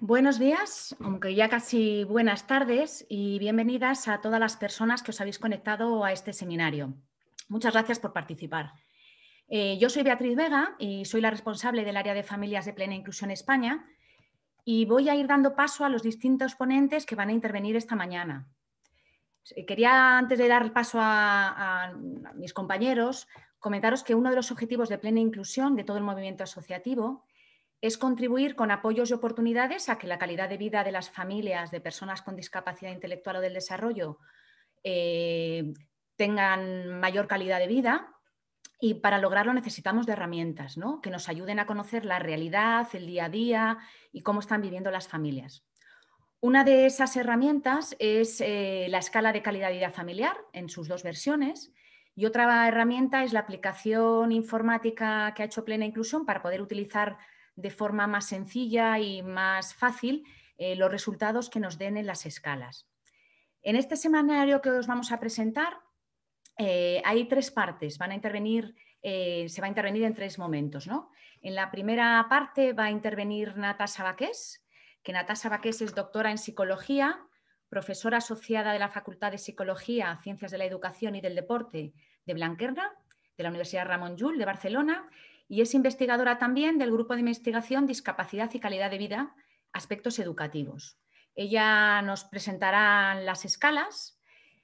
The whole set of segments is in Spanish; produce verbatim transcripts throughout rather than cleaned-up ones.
Buenos días, aunque ya casi buenas tardes, y bienvenidas a todas las personas que os habéis conectado a este seminario. Muchas gracias por participar. Eh, yo soy Beatriz Vega y soy la responsable del área de familias de Plena Inclusión España y voy a ir dando paso a los distintos ponentes que van a intervenir esta mañana. Quería, antes de dar paso a, a, a mis compañeros, comentaros que uno de los objetivos de Plena Inclusión de todo el movimiento asociativo es contribuir con apoyos y oportunidades a que la calidad de vida de las familias de personas con discapacidad intelectual o del desarrollo eh, tengan mayor calidad de vida, y para lograrlo necesitamos de herramientas, ¿no?, que nos ayuden a conocer la realidad, el día a día y cómo están viviendo las familias. Una de esas herramientas es eh, la escala de calidad de vida familiar en sus dos versiones, y otra herramienta es la aplicación informática que ha hecho Plena Inclusión para poder utilizar de forma más sencilla y más fácil eh, los resultados que nos den en las escalas. En este seminario que os vamos a presentar eh, hay tres partes, van a intervenir, eh, se va a intervenir en tres momentos, ¿no? En la primera parte va a intervenir Natasha Baqués, que Natasha Baqués es doctora en psicología, profesora asociada de la Facultad de Psicología, Ciencias de la Educación y del Deporte de Blanquerna, de la Universidad Ramon Llull de Barcelona, y es investigadora también del Grupo de Investigación Discapacidad y Calidad de Vida, Aspectos Educativos. Ella nos presentará las escalas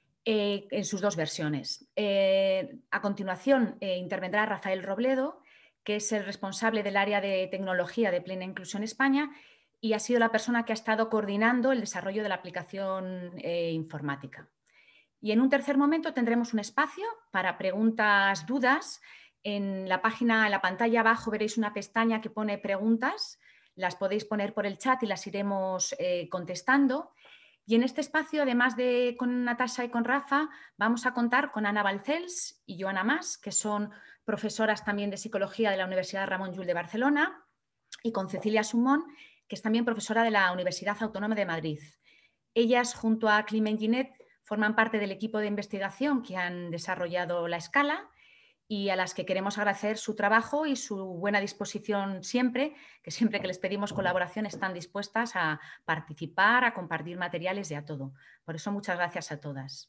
eh, en sus dos versiones. Eh, a continuación eh, intervendrá Rafael Robledo, que es el responsable del área de tecnología de Plena Inclusión España y ha sido la persona que ha estado coordinando el desarrollo de la aplicación eh, informática. Y en un tercer momento tendremos un espacio para preguntas, dudas. En la página, en la pantalla abajo veréis una pestaña que pone preguntas. Las podéis poner por el chat y las iremos eh, contestando. Y en este espacio, además de con Natasha y con Rafa, vamos a contar con Ana Balcells y Joana Mas, que son profesoras también de psicología de la Universidad Ramon Llull de Barcelona, y con Cecilia Sumón, que es también profesora de la Universidad Autónoma de Madrid. Ellas, junto a Climent Ginet, forman parte del equipo de investigación que han desarrollado la escala y a las que queremos agradecer su trabajo y su buena disposición siempre, que siempre que les pedimos colaboración están dispuestas a participar, a compartir materiales y a todo. Por eso, muchas gracias a todas.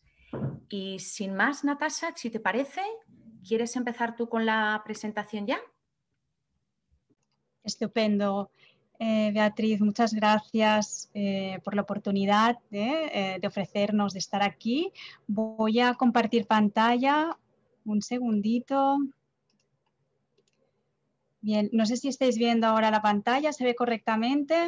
Y sin más, Natasha, si te parece, ¿quieres empezar tú con la presentación ya? Estupendo. Eh, Beatriz, muchas gracias eh, por la oportunidad eh, de ofrecernos de estar aquí. Voy a compartir pantalla. Un segundito. Bien, no sé si estáis viendo ahora la pantalla. ¿Se ve correctamente?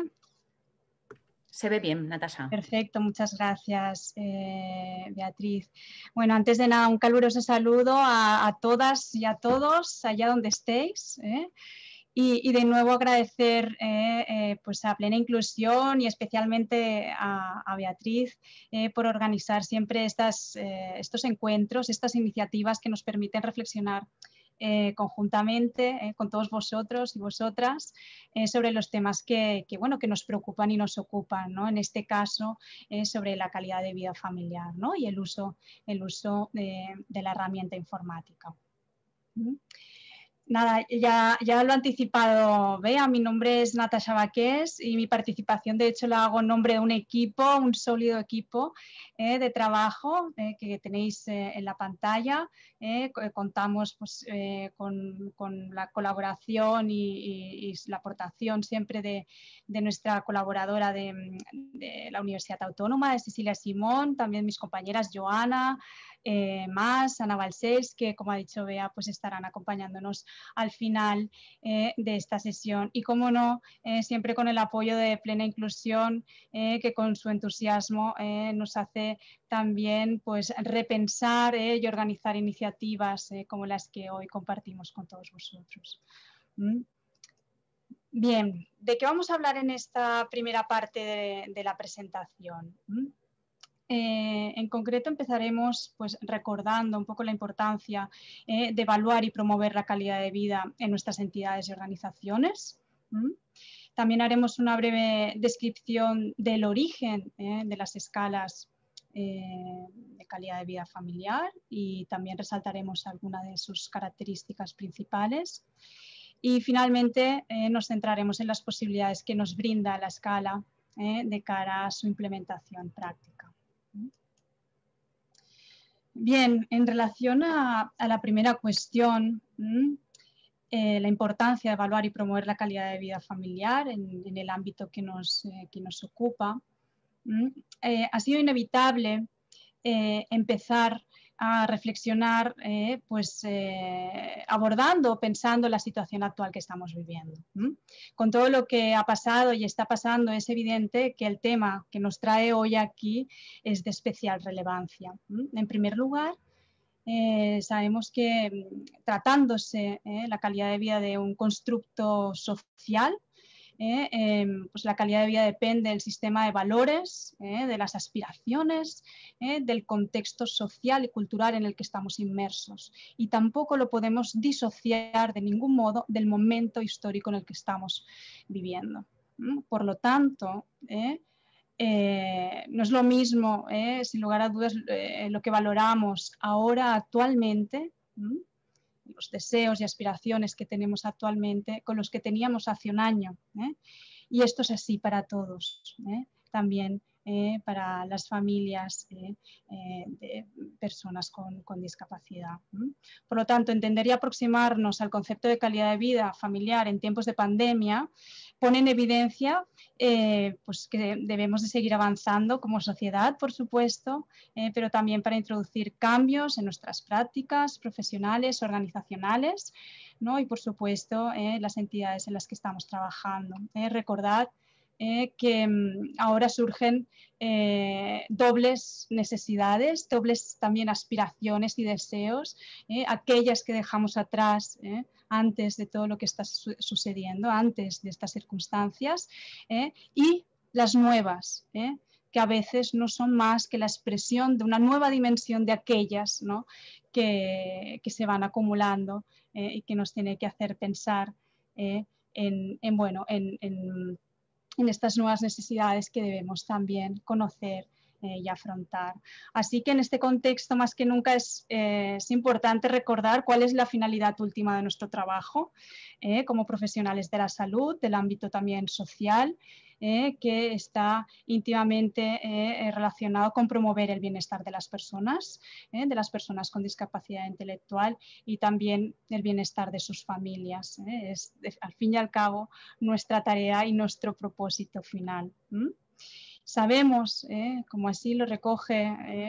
Se ve bien, Natasha. Perfecto, muchas gracias, eh, Beatriz. Bueno, antes de nada, un caluroso saludo a, a todas y a todos, allá donde estéis. ¿eh? Y, y de nuevo agradecer eh, eh, pues a Plena Inclusión y especialmente a, a Beatriz eh, por organizar siempre estas, eh, estos encuentros, estas iniciativas que nos permiten reflexionar eh, conjuntamente eh, con todos vosotros y vosotras eh, sobre los temas que, que, bueno, que nos preocupan y nos ocupan, ¿no? En este caso eh, sobre la calidad de vida familiar, ¿no? Y el uso, el uso de, de la herramienta informática. ¿Mm? Nada, ya, ya lo he anticipado, Bea, mi nombre es Natasha Baqués y mi participación de hecho la hago en nombre de un equipo, un sólido equipo eh, de trabajo eh, que tenéis eh, en la pantalla. Eh, contamos pues, eh, con, con la colaboración y, y, y la aportación siempre de, de nuestra colaboradora de, de la Universidad Autónoma, de Cecilia Simón, también mis compañeras Joana, eh, Mas, Ana Balcells, que como ha dicho Bea, pues estarán acompañándonos al final eh, de esta sesión. Y como no, eh, siempre con el apoyo de Plena Inclusión, eh, que con su entusiasmo eh, nos hace también pues, repensar eh, y organizar iniciativas eh, como las que hoy compartimos con todos vosotros. ¿Mm? Bien, ¿de qué vamos a hablar en esta primera parte de, de la presentación? ¿Mm? Eh, en concreto empezaremos pues, recordando un poco la importancia eh, de evaluar y promover la calidad de vida en nuestras entidades y organizaciones. ¿Mm? También haremos una breve descripción del origen eh, de las escalas eh, de calidad de vida familiar y también resaltaremos algunas de sus características principales. Y finalmente eh, nos centraremos en las posibilidades que nos brinda la escala eh, de cara a su implementación práctica. Bien, en relación a, a la primera cuestión, eh, la importancia de evaluar y promover la calidad de vida familiar en, en el ámbito que nos, eh, que nos ocupa, eh, ha sido inevitable eh, empezar a reflexionar, eh, pues eh, abordando, pensando la situación actual que estamos viviendo. ¿Mm? Con todo lo que ha pasado y está pasando, es evidente que el tema que nos trae hoy aquí es de especial relevancia. ¿Mm? En primer lugar, eh, sabemos que tratándose eh, la calidad de vida de un constructo social, Eh, eh, pues la calidad de vida depende del sistema de valores, eh, de las aspiraciones, eh, del contexto social y cultural en el que estamos inmersos. Y tampoco lo podemos disociar de ningún modo del momento histórico en el que estamos viviendo. ¿Mm? Por lo tanto, eh, eh, no es lo mismo, eh, sin lugar a dudas, eh, lo que valoramos ahora actualmente, ¿Mm? los deseos y aspiraciones que tenemos actualmente con los que teníamos hace un año. ¿eh? Y esto es así para todos, ¿eh? también eh, para las familias eh, eh, de personas con, con discapacidad. ¿eh? Por lo tanto, entender y aproximarnos al concepto de calidad de vida familiar en tiempos de pandemia pone en evidencia eh, pues que debemos de seguir avanzando como sociedad, por supuesto, eh, pero también para introducir cambios en nuestras prácticas profesionales, organizacionales, ¿no? Y por supuesto eh, las entidades en las que estamos trabajando. Eh, recordad eh, que mm, ahora surgen eh, dobles necesidades, dobles también aspiraciones y deseos, eh, aquellas que dejamos atrás eh, antes de todo lo que está su sucediendo, antes de estas circunstancias, eh, y las nuevas, eh, que a veces no son más que la expresión de una nueva dimensión de aquellas, ¿no? que, que se van acumulando eh, y que nos tiene que hacer pensar eh, en, en, bueno, en, en, en estas nuevas necesidades que debemos también conocer eh, y afrontar. Así que en este contexto más que nunca es, eh, es importante recordar cuál es la finalidad última de nuestro trabajo eh, como profesionales de la salud, del ámbito también social, eh, que está íntimamente eh, relacionado con promover el bienestar de las personas, eh, de las personas con discapacidad intelectual y también el bienestar de sus familias. Eh. Es, de, al fin y al cabo, nuestra tarea y nuestro propósito final. ¿Mm? Sabemos, eh, como así lo recoge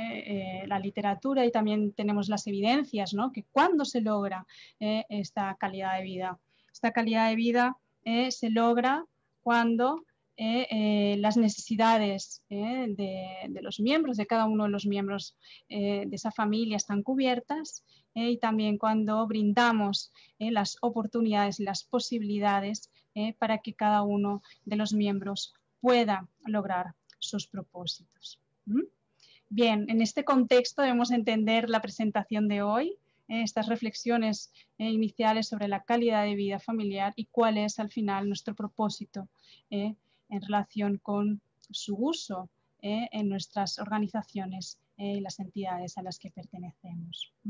eh, eh, la literatura y también tenemos las evidencias, ¿no? que cuando se logra eh, esta calidad de vida, esta calidad de vida eh, se logra cuando eh, eh, las necesidades eh, de, de los miembros, de cada uno de los miembros eh, de esa familia están cubiertas eh, y también cuando brindamos eh, las oportunidades y las posibilidades eh, para que cada uno de los miembros pueda lograr sus propósitos. ¿Mm? Bien, en este contexto debemos entender la presentación de hoy, eh, estas reflexiones eh, iniciales sobre la calidad de vida familiar y cuál es al final nuestro propósito eh, en relación con su uso eh, en nuestras organizaciones eh, y las entidades a las que pertenecemos. ¿Mm?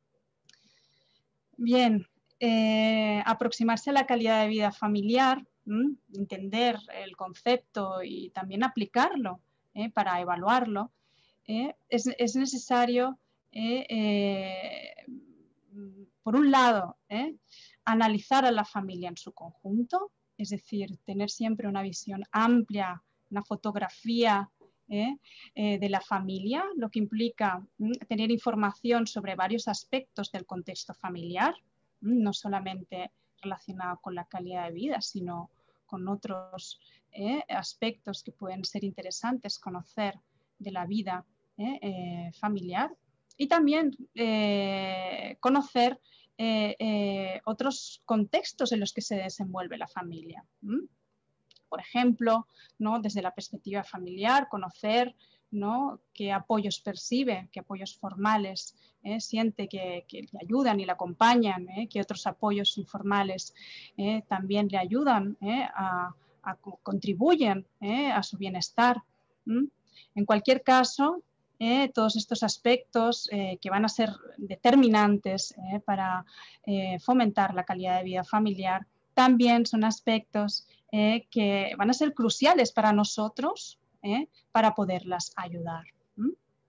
Bien, eh, aproximarse a la calidad de vida familiar, ¿m? entender el concepto y también aplicarlo eh, para evaluarlo, eh, es, es, necesario, eh, eh, por un lado, eh, analizar a la familia en su conjunto, es decir, tener siempre una visión amplia, una fotografía ¿Eh? Eh, de la familia, lo que implica ¿m? tener información sobre varios aspectos del contexto familiar, ¿m? no solamente relacionado con la calidad de vida, sino con otros ¿eh? aspectos que pueden ser interesantes conocer de la vida ¿eh? Eh, familiar y también eh, conocer eh, eh, otros contextos en los que se desenvuelve la familia. ¿m? Por ejemplo, ¿no? desde la perspectiva familiar, conocer ¿no? qué apoyos percibe, qué apoyos formales ¿eh? siente que, que, le ayudan y le acompañan, ¿eh? qué otros apoyos informales ¿eh? también le ayudan, ¿eh? a, a contribuyen ¿eh? a su bienestar. ¿Mm? En cualquier caso, eh, todos estos aspectos eh, que van a ser determinantes eh, para eh, fomentar la calidad de vida familiar también son aspectos eh, que van a ser cruciales para nosotros eh, para poderlas ayudar. ¿Mm?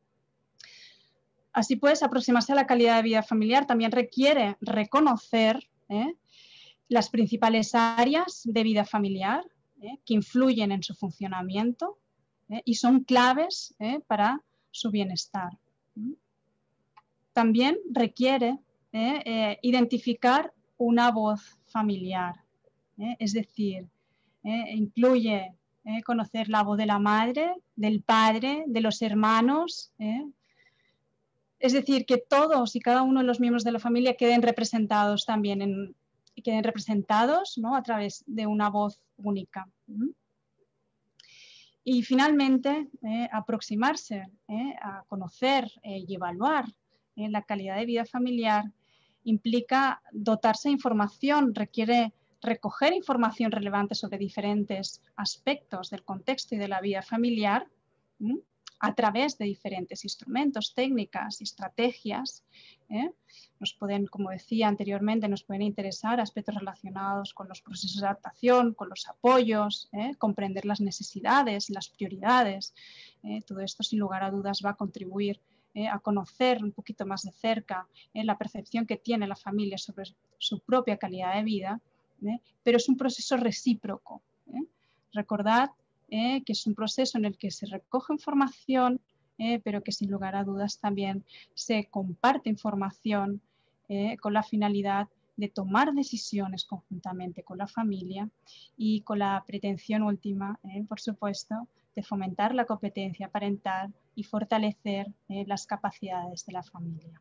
Así pues, aproximarse a la calidad de vida familiar también requiere reconocer eh, las principales áreas de vida familiar eh, que influyen en su funcionamiento eh, y son claves eh, para su bienestar. ¿Mm? También requiere eh, eh, identificar una voz familiar, eh, es decir, eh, incluye eh, conocer la voz de la madre, del padre, de los hermanos, eh, es decir, que todos y cada uno de los miembros de la familia queden representados también, en, queden representados, ¿no?, a través de una voz única. ¿Mm? Y finalmente, eh, aproximarse eh, a conocer eh, y evaluar eh, la calidad de vida familiar implica dotarse de información, requiere recoger información relevante sobre diferentes aspectos del contexto y de la vida familiar, ¿m?, a través de diferentes instrumentos, técnicas y estrategias. ¿eh? Nos pueden, como decía anteriormente, nos pueden interesar aspectos relacionados con los procesos de adaptación, con los apoyos, ¿eh? comprender las necesidades, las prioridades. ¿eh? Todo esto, sin lugar a dudas, va a contribuir eh, a conocer un poquito más de cerca eh, la percepción que tiene la familia sobre su propia calidad de vida, ¿eh? pero es un proceso recíproco. ¿eh? Recordad Eh, que es un proceso en el que se recoge información, eh, pero que sin lugar a dudas también se comparte información eh, con la finalidad de tomar decisiones conjuntamente con la familia y con la pretensión última, eh, por supuesto, de fomentar la competencia parental y fortalecer eh, las capacidades de la familia.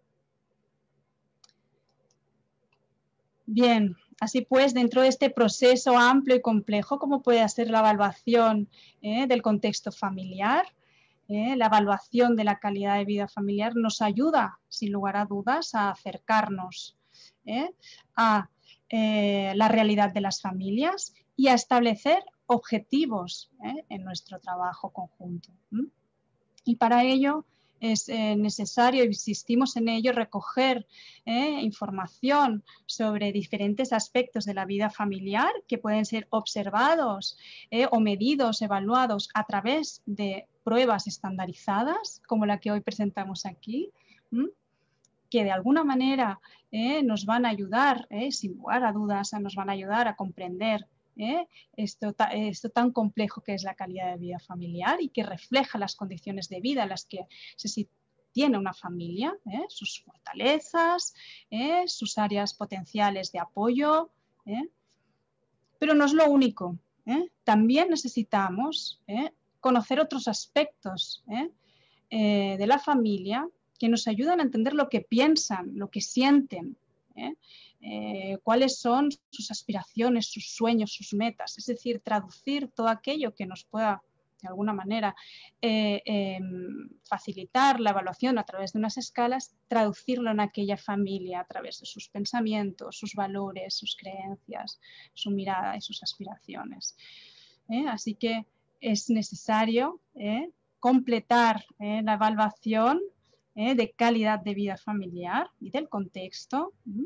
Bien, así pues, dentro de este proceso amplio y complejo, ¿cómo puede ser la evaluación eh, del contexto familiar? Eh, la evaluación de la calidad de vida familiar nos ayuda, sin lugar a dudas, a acercarnos eh, a eh, la realidad de las familias y a establecer objetivos eh, en nuestro trabajo conjunto. ¿Mm? Y para ello es eh, necesario, insistimos en ello, recoger eh, información sobre diferentes aspectos de la vida familiar que pueden ser observados eh, o medidos, evaluados a través de pruebas estandarizadas, como la que hoy presentamos aquí, ¿m? que de alguna manera eh, nos van a ayudar, eh, sin lugar a dudas, nos van a ayudar a comprender ¿Eh? Esto, esto tan complejo que es la calidad de vida familiar y que refleja las condiciones de vida en las que se tiene una familia, ¿eh? sus fortalezas, ¿eh? sus áreas potenciales de apoyo, ¿eh? pero no es lo único. ¿eh? También necesitamos ¿eh? conocer otros aspectos ¿eh? Eh, de la familia que nos ayudan a entender lo que piensan, lo que sienten, ¿eh? Eh, cuáles son sus aspiraciones, sus sueños, sus metas, es decir, traducir todo aquello que nos pueda de alguna manera eh, eh, facilitar la evaluación a través de unas escalas, traducirlo en aquella familia a través de sus pensamientos, sus valores, sus creencias, su mirada y sus aspiraciones. ¿eh? Así que es necesario ¿eh? completar ¿eh? la evaluación ¿eh? de calidad de vida familiar y del contexto ¿eh?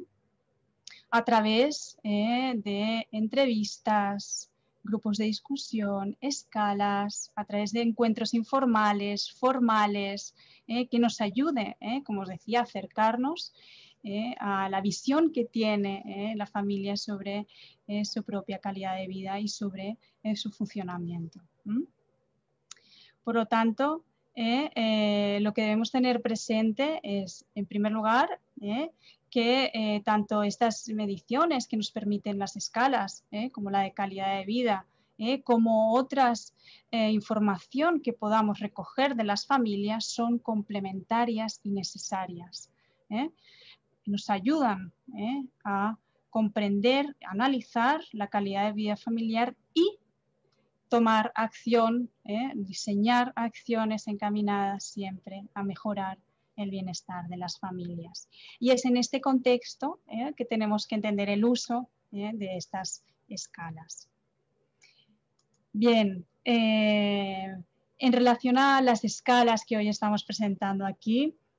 a través eh, de entrevistas, grupos de discusión, escalas, a través de encuentros informales, formales, eh, que nos ayude, eh, como os decía, a acercarnos eh, a la visión que tiene eh, la familia sobre eh, su propia calidad de vida y sobre eh, su funcionamiento. ¿Mm? Por lo tanto, eh, eh, lo que debemos tener presente es, en primer lugar, eh, que eh, tanto estas mediciones que nos permiten las escalas, eh, como la de calidad de vida, eh, como otras eh, información que podamos recoger de las familias son complementarias y necesarias. Eh. Nos ayudan eh, a comprender, analizar la calidad de vida familiar y tomar acción, eh, diseñar acciones encaminadas siempre a mejorar el bienestar de las familias. Y es en este contexto eh, que tenemos que entender el uso eh, de estas escalas. Bien, eh, en relación a las escalas que hoy estamos presentando aquí,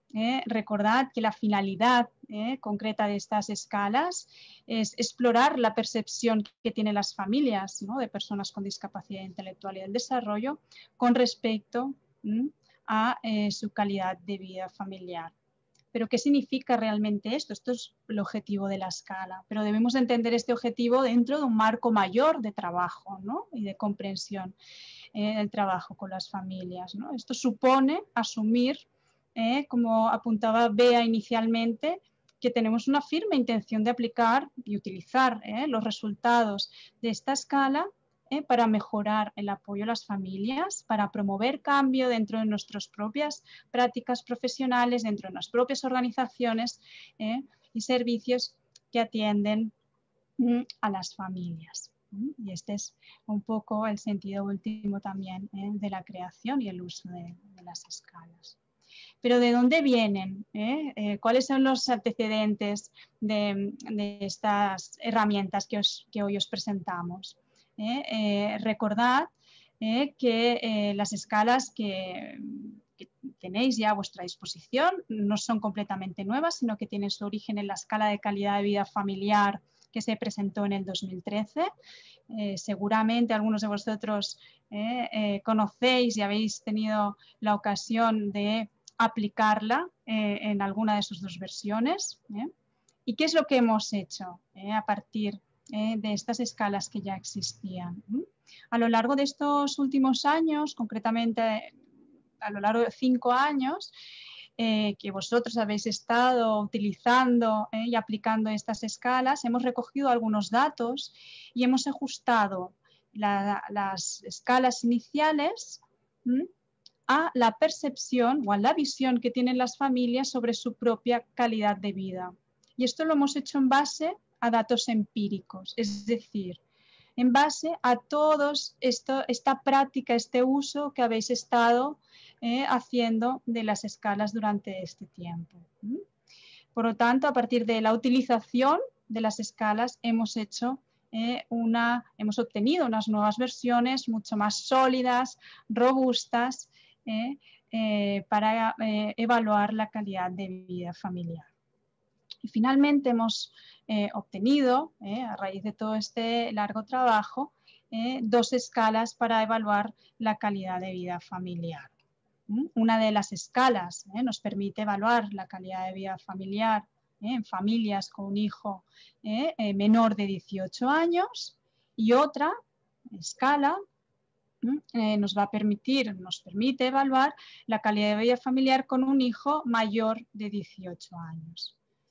Eh, recordad que la finalidad eh, concreta de estas escalas es explorar la percepción que tienen las familias, ¿no?, de personas con discapacidad intelectual y del desarrollo con respecto ¿m? a eh, su calidad de vida familiar. Pero ¿qué significa realmente esto? Esto es el objetivo de la escala, pero debemos entender este objetivo dentro de un marco mayor de trabajo, ¿no?, y de comprensión eh, del trabajo con las familias, ¿no? Esto supone asumir, eh, como apuntaba Bea inicialmente, que tenemos una firme intención de aplicar y utilizar eh, los resultados de esta escala eh, para mejorar el apoyo a las familias, para promover cambio dentro de nuestras propias prácticas profesionales, dentro de las propias organizaciones eh, y servicios que atienden mm, a las familias. Y este es un poco el sentido último también eh, de la creación y el uso de, de las escalas. Pero ¿de dónde vienen? ¿Eh? Eh, ¿Cuáles son los antecedentes de, de estas herramientas que, os, que hoy os presentamos? ¿Eh? Eh, recordad eh, que eh, las escalas que, que tenéis ya a vuestra disposición no son completamente nuevas, sino que tienen su origen en la escala de calidad de vida familiar que se presentó en el dos mil trece. Eh, seguramente algunos de vosotros eh, eh, conocéis y habéis tenido la ocasión de aplicarla eh, en alguna de sus dos versiones. ¿eh? ¿Y qué es lo que hemos hecho eh, a partir eh, de estas escalas que ya existían? ¿eh? A lo largo de estos últimos años, concretamente a lo largo de cinco años, eh, que vosotros habéis estado utilizando eh, y aplicando estas escalas, hemos recogido algunos datos y hemos ajustado la, las escalas iniciales ¿m? a la percepción o a la visión que tienen las familias sobre su propia calidad de vida. Y esto lo hemos hecho en base a datos empíricos, es decir, en base a todos esto, esta práctica, este uso que habéis estado eh, haciendo de las escalas durante este tiempo. Por lo tanto, a partir de la utilización de las escalas hemos hecho eh, una, hemos obtenido unas nuevas versiones mucho más sólidas, robustas, eh, eh, para eh, evaluar la calidad de vida familiar. Y finalmente hemos eh, obtenido, eh, a raíz de todo este largo trabajo, eh, dos escalas para evaluar la calidad de vida familiar. ¿Mm? Una de las escalas eh, nos permite evaluar la calidad de vida familiar eh, en familias con un hijo eh, eh, menor de dieciocho años, y otra escala eh, nos va a permitir, nos permite evaluar la calidad de vida familiar con un hijo mayor de dieciocho años.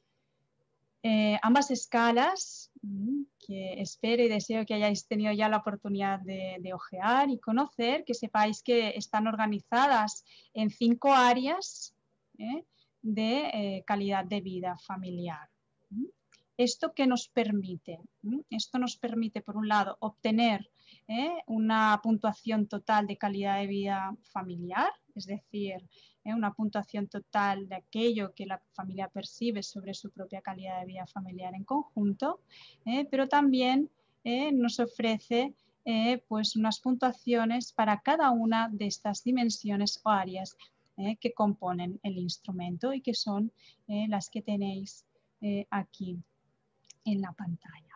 Eh, ambas escalas, que espero y deseo que hayáis tenido ya la oportunidad de, de ojear y conocer, que sepáis que están organizadas en cinco áreas ¿eh? de eh, calidad de vida familiar. ¿Esto qué nos permite? Esto nos permite, por un lado, obtener ¿eh? una puntuación total de calidad de vida familiar, es decir, ¿eh? una puntuación total de aquello que la familia percibe sobre su propia calidad de vida familiar en conjunto, ¿eh? pero también ¿eh? nos ofrece eh, pues unas puntuaciones para cada una de estas dimensiones o áreas ¿eh? que componen el instrumento y que son ¿eh? las que tenéis eh, aquí en la pantalla.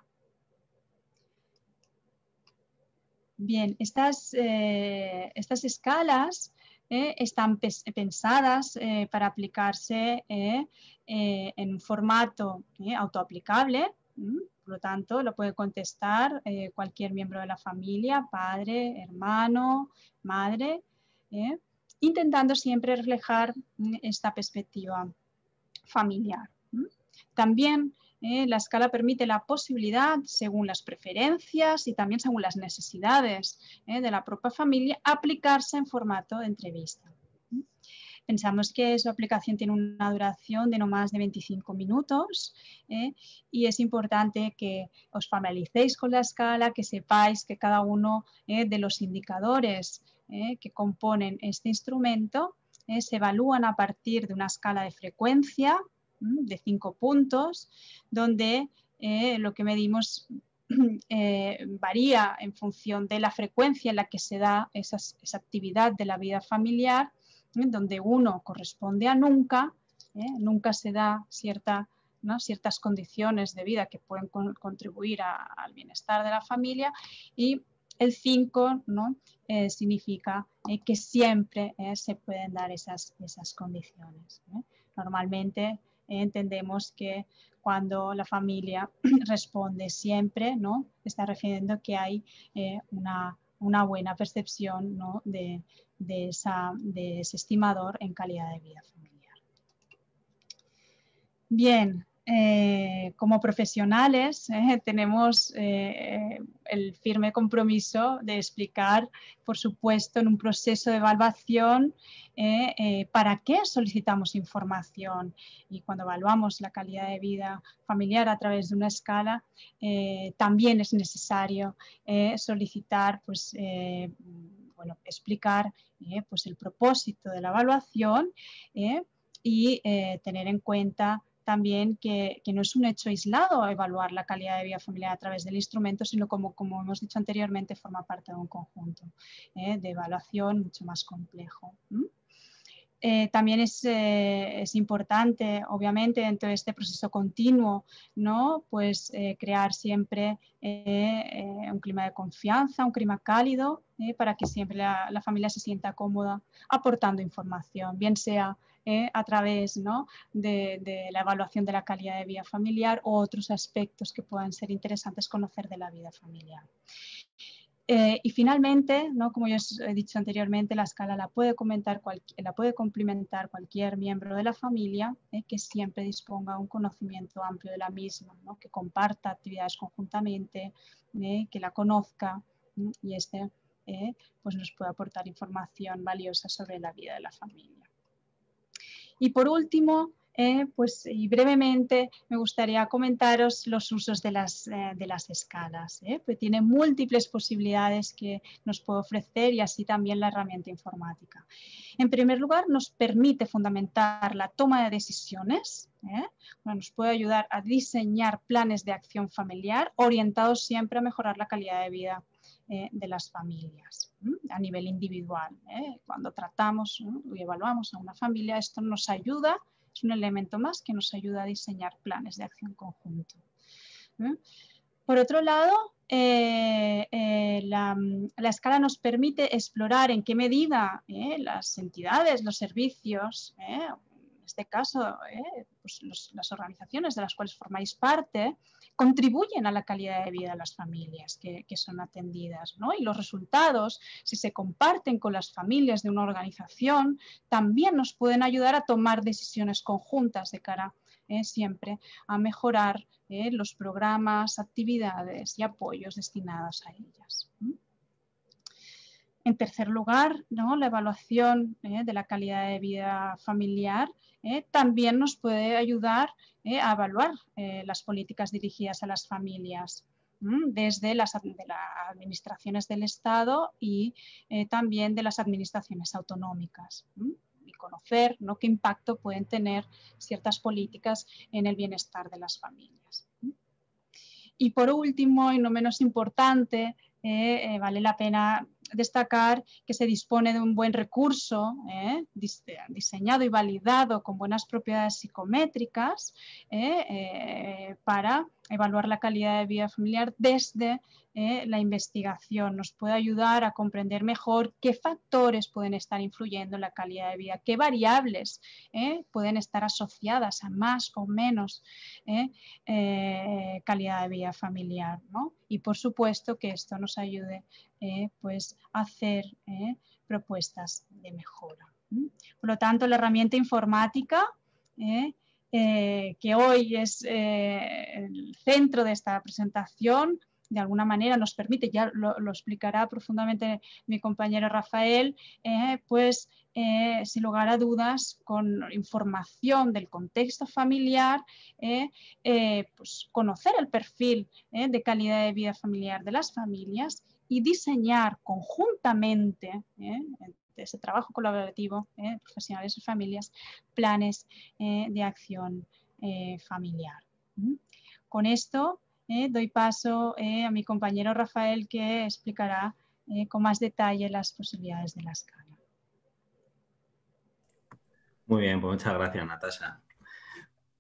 Bien, estas, eh, estas escalas eh, están pensadas eh, para aplicarse eh, eh, en un formato eh, autoaplicable, ¿m? Por lo tanto, lo puede contestar eh, cualquier miembro de la familia, padre, hermano, madre, eh, intentando siempre reflejar ¿m? esta perspectiva familiar. ¿m? También Eh, la escala permite la posibilidad, según las preferencias y también según las necesidades eh, de la propia familia, aplicarse en formato de entrevista. Pensamos que su aplicación tiene una duración de no más de veinticinco minutos eh, y es importante que os familiaricéis con la escala, que sepáis que cada uno eh, de los indicadores eh, que componen este instrumento eh, se evalúan a partir de una escala de frecuencia de cinco puntos, donde eh, lo que medimos eh, varía en función de la frecuencia en la que se da esas, esa actividad de la vida familiar, ¿eh? donde uno corresponde a nunca ¿eh? Nunca se da cierta, ¿no? ciertas condiciones de vida que pueden con, contribuir a, al bienestar de la familia. Y el cinco, ¿no? eh, significa eh, que siempre eh, se pueden dar esas, esas condiciones. ¿eh? Normalmente eh, entendemos que cuando la familia responde siempre, ¿no? está refiriendo que hay eh, una, una buena percepción, ¿no? de, de, esa, de ese estimador en calidad de vida familiar. Bien. Eh, como profesionales eh, tenemos eh, el firme compromiso de explicar, por supuesto, en un proceso de evaluación eh, eh, para qué solicitamos información, y cuando evaluamos la calidad de vida familiar a través de una escala eh, también es necesario eh, solicitar, pues, eh, bueno, explicar eh, pues el propósito de la evaluación eh, y eh, tener en cuenta también que, que no es un hecho aislado evaluar la calidad de vida familiar a través del instrumento, sino como, como hemos dicho anteriormente, forma parte de un conjunto eh, de evaluación mucho más complejo. ¿Mm? Eh, también es, eh, es importante, obviamente, dentro de este proceso continuo, ¿no? Pues eh, crear siempre eh, eh, un clima de confianza, un clima cálido, eh, para que siempre la, la familia se sienta cómoda aportando información, bien sea eh, a través, ¿no? de, de la evaluación de la calidad de vida familiar o otros aspectos que puedan ser interesantes conocer de la vida familiar. Eh, y finalmente, ¿no? como ya os he dicho anteriormente, la escala la puede, comentar la puede complementar cualquier miembro de la familia eh, que siempre disponga un conocimiento amplio de la misma, ¿no? que comparta actividades conjuntamente, eh, que la conozca ¿no? y este eh, pues nos puede aportar información valiosa sobre la vida de la familia. Y por último, Eh, pues, y brevemente me gustaría comentaros los usos de las, eh, de las escalas, ¿eh? pues tiene múltiples posibilidades que nos puede ofrecer y así también la herramienta informática. En primer lugar, nos permite fundamentar la toma de decisiones, ¿eh? bueno, nos puede ayudar a diseñar planes de acción familiar orientados siempre a mejorar la calidad de vida eh, de las familias ¿eh? a nivel individual. ¿eh? Cuando tratamos ¿no? y evaluamos a una familia, esto nos ayuda. Es un elemento más que nos ayuda a diseñar planes de acción conjunto. ¿Eh? Por otro lado, eh, eh, la, la escala nos permite explorar en qué medida eh, las entidades, los servicios, eh, en este caso eh, pues los, las organizaciones de las cuales formáis parte, contribuyen a la calidad de vida de las familias que, que son atendidas, ¿no? Y los resultados, si se comparten con las familias de una organización, también nos pueden ayudar a tomar decisiones conjuntas de cara eh, siempre a mejorar eh, los programas, actividades y apoyos destinados a ellas. En tercer lugar, ¿no? la evaluación eh, de la calidad de vida familiar eh, también nos puede ayudar eh, a evaluar eh, las políticas dirigidas a las familias desde las de las administraciones del Estado y eh, también de las administraciones autonómicas y conocer ¿no? qué impacto pueden tener ciertas políticas en el bienestar de las familias. Y por último, y no menos importante, eh, eh, vale la pena destacar que se dispone de un buen recurso eh, diseñado y validado con buenas propiedades psicométricas eh, eh, para evaluar la calidad de vida familiar desde eh, la investigación. Nos puede ayudar a comprender mejor qué factores pueden estar influyendo en la calidad de vida, qué variables eh, pueden estar asociadas a más o menos eh, eh, calidad de vida familiar, ¿no? Y por supuesto que esto nos ayude eh, pues, a hacer eh, propuestas de mejora. Por lo tanto, la herramienta informática eh, eh, que hoy es eh, el centro de esta presentación, de alguna manera nos permite, ya lo, lo explicará profundamente mi compañero Rafael, eh, pues eh, sin lugar a dudas, con información del contexto familiar, eh, eh, pues conocer el perfil eh, de calidad de vida familiar de las familias y diseñar conjuntamente eh, ese trabajo colaborativo, eh, profesionales y familias, planes eh, de acción eh, familiar. ¿Mm? Con esto eh, doy paso eh, a mi compañero Rafael, que explicará eh, con más detalle las posibilidades de la escala. Muy bien, pues muchas gracias, Natasha.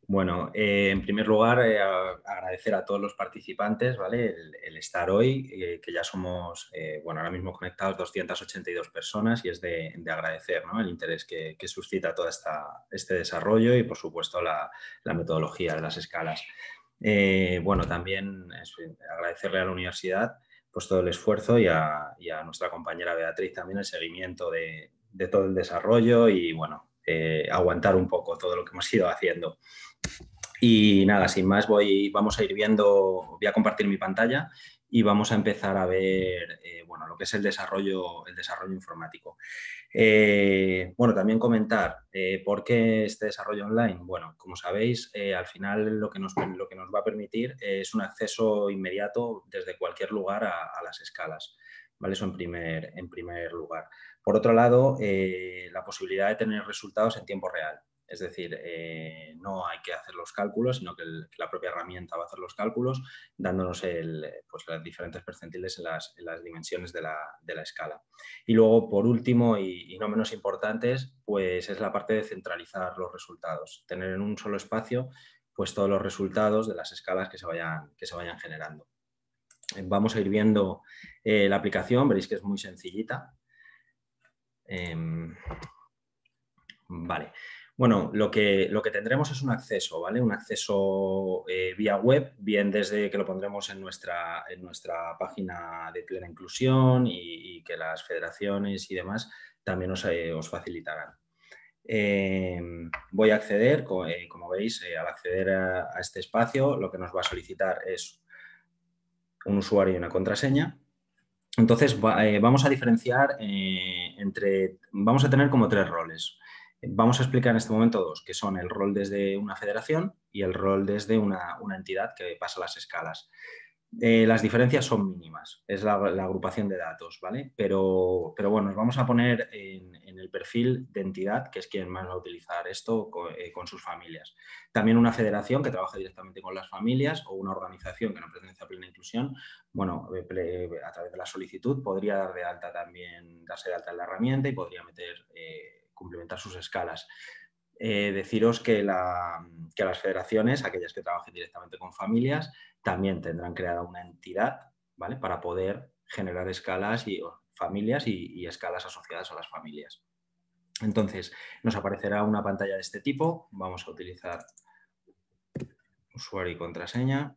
Bueno, eh, en primer lugar, eh, agradecer a todos los participantes, ¿vale? El, el estar hoy, eh, que ya somos, eh, bueno, ahora mismo conectados doscientas ochenta y dos personas y es de, de agradecer, ¿no? El interés que, que suscita todo esta, este desarrollo y, por supuesto, la, la metodología de las escalas. Eh, bueno, también es, agradecerle a la universidad pues todo el esfuerzo y a, y a nuestra compañera Beatriz también el seguimiento de, de todo el desarrollo y, bueno, eh, aguantar un poco todo lo que hemos ido haciendo. Y nada, sin más, voy, vamos a ir viendo, voy a compartir mi pantalla y vamos a empezar a ver eh, bueno, lo que es el desarrollo, el desarrollo informático. Eh, bueno, también comentar eh, por qué este desarrollo online. Bueno, como sabéis, eh, al final lo que, nos, lo que nos va a permitir es un acceso inmediato desde cualquier lugar a, a las escalas, ¿vale? Eso en primer, en primer lugar. Por otro lado, eh, la posibilidad de tener resultados en tiempo real. Es decir, eh, no hay que hacer los cálculos, sino que, el, que la propia herramienta va a hacer los cálculos, dándonos el, pues, las diferentes percentiles en las, en las dimensiones de la, de la escala. Y luego, por último, y, y no menos importantes, pues es la parte de centralizar los resultados. Tener en un solo espacio pues, todos los resultados de las escalas que se vayan, que se vayan generando. Vamos a ir viendo eh, la aplicación, veréis que es muy sencillita. Eh, vale. Bueno, lo que, lo que tendremos es un acceso, ¿vale? Un acceso eh, vía web, bien desde que lo pondremos en nuestra, en nuestra página de plena inclusión y, y que las federaciones y demás también os, eh, os facilitarán. Eh, voy a acceder, como, eh, como veis, eh, al acceder a, a este espacio, lo que nos va a solicitar es un usuario y una contraseña. Entonces, va, eh, vamos a diferenciar eh, entre, vamos a tener como tres roles. Vamos a explicar en este momento dos, que son el rol desde una federación y el rol desde una, una entidad que pasa las escalas. Eh, las diferencias son mínimas, es la, la agrupación de datos, ¿vale? Pero, pero bueno, nos vamos a poner en, en el perfil de entidad, que es quien más va a utilizar esto con, eh, con sus familias. También una federación que trabaja directamente con las familias o una organización que no pertenece a plena inclusión, bueno, a través de la solicitud podría dar de alta también, darse de alta en la herramienta y podría meter, eh, complementar sus escalas. Eh, deciros que, la, que las federaciones, aquellas que trabajen directamente con familias, también tendrán creada una entidad, ¿vale? Para poder generar escalas y familias y, y escalas asociadas a las familias. Entonces, nos aparecerá una pantalla de este tipo. Vamos a utilizar usuario y contraseña.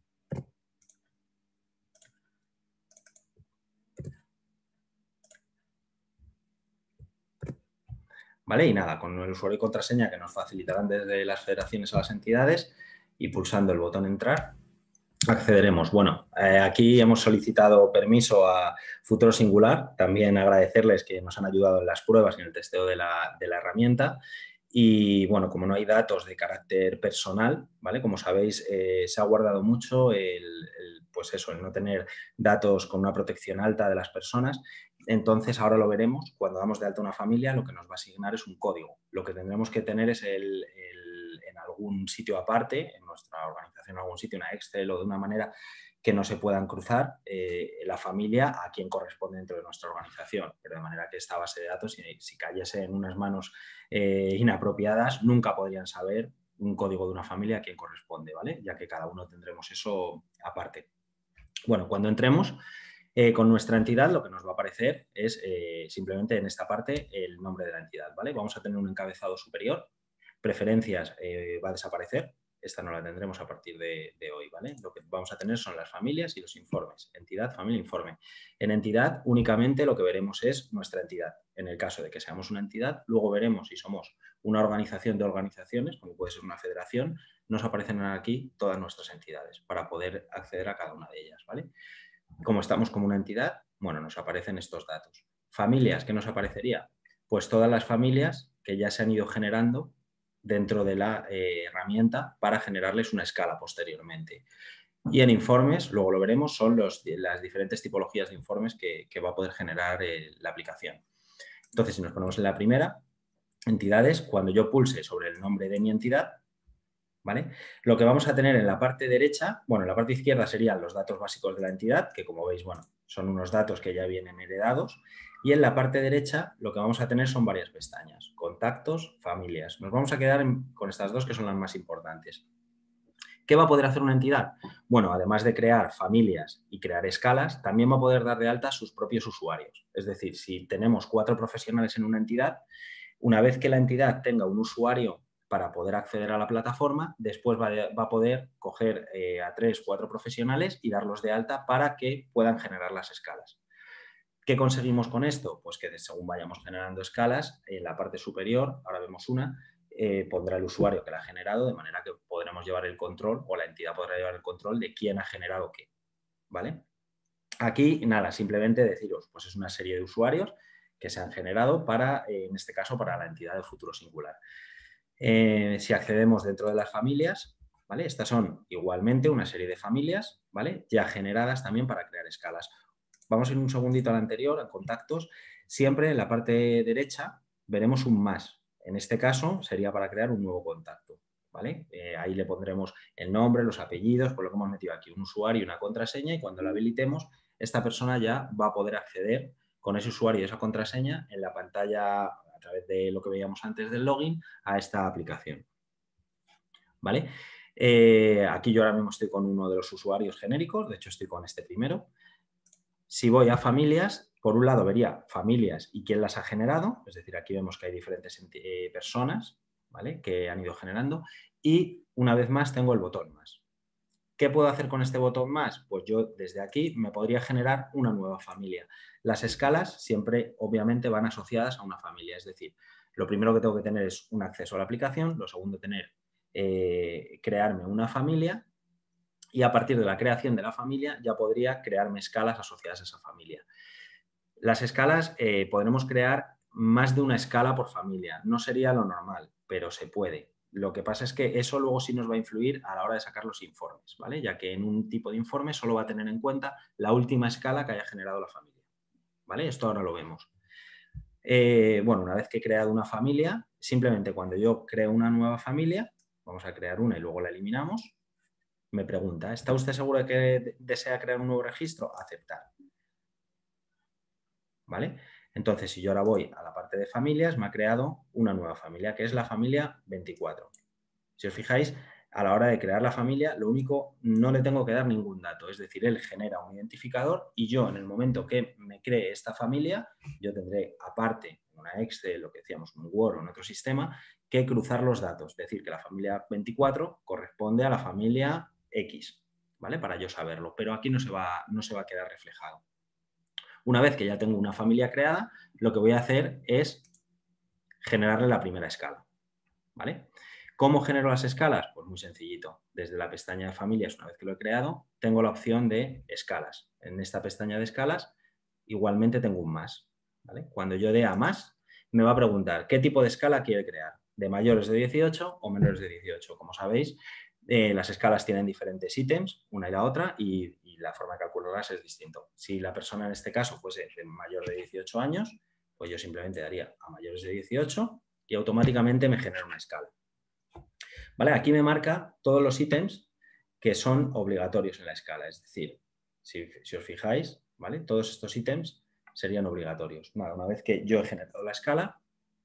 ¿Vale? Y nada, con el usuario y contraseña que nos facilitarán desde las federaciones a las entidades y pulsando el botón entrar, accederemos. Bueno, eh, aquí hemos solicitado permiso a Futuro Singular, también agradecerles que nos han ayudado en las pruebas y en el testeo de la, de la herramienta. Y bueno, como no hay datos de carácter personal, ¿vale? Como sabéis, eh, se ha guardado mucho el, el, pues eso, el no tener datos con una protección alta de las personas. Entonces, ahora lo veremos, cuando damos de alta una familia, lo que nos va a asignar es un código. Lo que tendremos que tener es el, el, en algún sitio aparte, en nuestra organización, en algún sitio, una Excel o de una manera que no se puedan cruzar eh, la familia a quien corresponde dentro de nuestra organización, pero de manera que esta base de datos, si, si cayese en unas manos eh, inapropiadas, nunca podrían saber un código de una familia a quien corresponde, ¿vale? Ya que cada uno tendremos eso aparte. Bueno, cuando entremos eh, con nuestra entidad, lo que nos va a aparecer es eh, simplemente en esta parte el nombre de la entidad, ¿vale? Vamos a tener un encabezado superior, preferencias eh, va a desaparecer. Esta no la tendremos a partir de, de hoy, ¿vale? Lo que vamos a tener son las familias y los informes. Entidad, familia, informe. En entidad, únicamente lo que veremos es nuestra entidad. En el caso de que seamos una entidad, luego veremos si somos una organización de organizaciones, como puede ser una federación, nos aparecen aquí todas nuestras entidades para poder acceder a cada una de ellas, ¿vale? Como estamos como una entidad, bueno, nos aparecen estos datos. Familias, ¿qué nos aparecería? Pues todas las familias que ya se han ido generando dentro de la eh, herramienta para generarles una escala posteriormente. Y en informes, luego lo veremos, son los, las diferentes tipologías de informes que, que va a poder generar eh, la aplicación. Entonces, si nos ponemos en la primera, entidades, cuando yo pulse sobre el nombre de mi entidad, ¿vale? Lo que vamos a tener en la parte derecha, bueno, en la parte izquierda serían los datos básicos de la entidad, que como veis, bueno, son unos datos que ya vienen heredados. Y en la parte derecha lo que vamos a tener son varias pestañas, contactos, familias. Nos vamos a quedar en, con estas dos que son las más importantes. ¿Qué va a poder hacer una entidad? Bueno, además de crear familias y crear escalas, también va a poder dar de alta a sus propios usuarios. Es decir, si tenemos cuatro profesionales en una entidad, una vez que la entidad tenga un usuario para poder acceder a la plataforma, después va, de, va a poder coger eh, a tres, cuatro profesionales y darlos de alta para que puedan generar las escalas. ¿Qué conseguimos con esto? Pues que según vayamos generando escalas, en la parte superior, ahora vemos una, eh, pondrá el usuario que la ha generado, de manera que podremos llevar el control, o la entidad podrá llevar el control de quién ha generado qué, ¿vale? Aquí, nada, simplemente deciros, pues es una serie de usuarios que se han generado para, eh, en este caso, para la entidad de futuro singular. Eh, si accedemos dentro de las familias, ¿vale? Estas son igualmente una serie de familias, ¿vale? Ya generadas también para crear escalas. Vamos a ir un segundito al anterior, a contactos. Siempre en la parte derecha veremos un más. En este caso sería para crear un nuevo contacto, ¿vale? Eh, ahí le pondremos el nombre, los apellidos, por lo que hemos metido aquí, un usuario y una contraseña, y cuando la habilitemos, esta persona ya va a poder acceder con ese usuario y esa contraseña en la pantalla, a través de lo que veíamos antes del login, a esta aplicación, ¿vale? Eh, aquí yo ahora mismo estoy con uno de los usuarios genéricos, de hecho estoy con este primero. Si voy a familias, por un lado vería familias y quién las ha generado, es decir, aquí vemos que hay diferentes eh, personas, ¿vale?, que han ido generando, y una vez más tengo el botón más. ¿Qué puedo hacer con este botón más? Pues yo desde aquí me podría generar una nueva familia. Las escalas siempre, obviamente, van asociadas a una familia, es decir, lo primero que tengo que tener es un acceso a la aplicación, lo segundo, tener, eh, crearme una familia, y a partir de la creación de la familia ya podría crearme escalas asociadas a esa familia. Las escalas, eh, podremos crear más de una escala por familia. No sería lo normal, pero se puede. Lo que pasa es que eso luego sí nos va a influir a la hora de sacar los informes, ¿vale? Ya que en un tipo de informe solo va a tener en cuenta la última escala que haya generado la familia, ¿vale? Esto ahora lo vemos. Eh, bueno, una vez que he creado una familia, simplemente cuando yo creo una nueva familia, vamos a crear una y luego la eliminamos, me pregunta, ¿está usted seguro de que desea crear un nuevo registro? Aceptar. ¿Vale? Entonces, si yo ahora voy a la parte de familias, me ha creado una nueva familia, que es la familia veinticuatro. Si os fijáis, a la hora de crear la familia, lo único, no le tengo que dar ningún dato. Es decir, él genera un identificador y yo, en el momento que me cree esta familia, yo tendré, aparte, una Excel, lo que decíamos, un Word o en otro sistema, que cruzar los datos. Es decir, que la familia veinticuatro corresponde a la familia X, ¿vale? Para yo saberlo. Pero aquí no se va, no se va a quedar reflejado. Una vez que ya tengo una familia creada, lo que voy a hacer es generarle la primera escala, ¿vale? ¿Cómo genero las escalas? Pues muy sencillito. Desde la pestaña de familias, una vez que lo he creado, tengo la opción de escalas. En esta pestaña de escalas, igualmente tengo un más, ¿vale? Cuando yo dé a más, me va a preguntar qué tipo de escala quiere crear, de mayores de dieciocho o menores de dieciocho. Como sabéis, Eh, las escalas tienen diferentes ítems, una y la otra, y, y la forma de calcularlas es distinto. Si la persona en este caso fuese de mayor de dieciocho años, pues yo simplemente daría a mayores de dieciocho y automáticamente me genera una escala. ¿Vale? Aquí me marca todos los ítems que son obligatorios en la escala, es decir, si, si os fijáis, ¿vale?, todos estos ítems serían obligatorios. Nada, una vez que yo he generado la escala,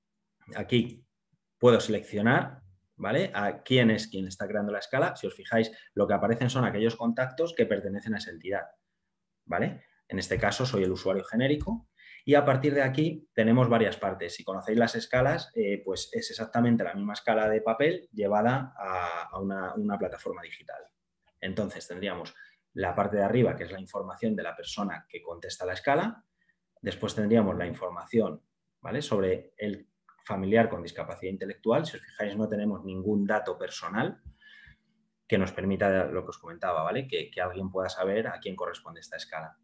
aquí puedo seleccionar, ¿vale?, a quién es quien está creando la escala. Si os fijáis, lo que aparecen son aquellos contactos que pertenecen a esa entidad, ¿vale? En este caso soy el usuario genérico y a partir de aquí tenemos varias partes. Si conocéis las escalas, eh, pues es exactamente la misma escala de papel llevada a, a una, una plataforma digital. Entonces tendríamos la parte de arriba, que es la información de la persona que contesta la escala. Después tendríamos la información, ¿vale?, sobre el familiar con discapacidad intelectual. Si os fijáis, no tenemos ningún dato personal que nos permita lo que os comentaba, ¿vale?, que, que alguien pueda saber a quién corresponde esta escala.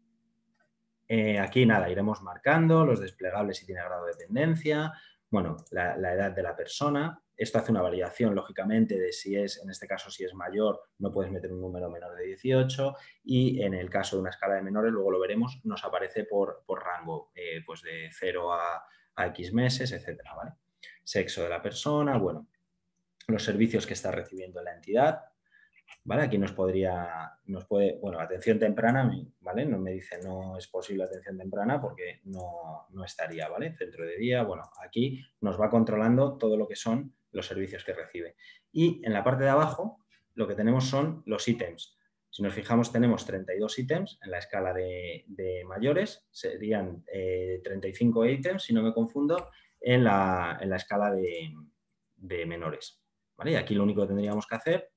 Eh, aquí, nada, iremos marcando los desplegables si tiene grado de dependencia, bueno, la, la edad de la persona. Esto hace una validación, lógicamente, de si es, en este caso, si es mayor, no puedes meter un número menor de dieciocho, y en el caso de una escala de menores, luego lo veremos, nos aparece por, por rango, eh, pues de cero a, a X meses, etcétera, ¿vale? Sexo de la persona, bueno, los servicios que está recibiendo la entidad, ¿vale? Aquí nos podría, nos puede, bueno, atención temprana, ¿vale? No me dice no es posible atención temprana porque no, no estaría, ¿vale? Centro de día, bueno, aquí nos va controlando todo lo que son los servicios que recibe. Y en la parte de abajo lo que tenemos son los ítems. Si nos fijamos, tenemos treinta y dos ítems en la escala de, de mayores, serían eh, treinta y cinco ítems, si no me confundo, en la, en la escala de, de menores, ¿vale? Y aquí lo único que tendríamos que hacer,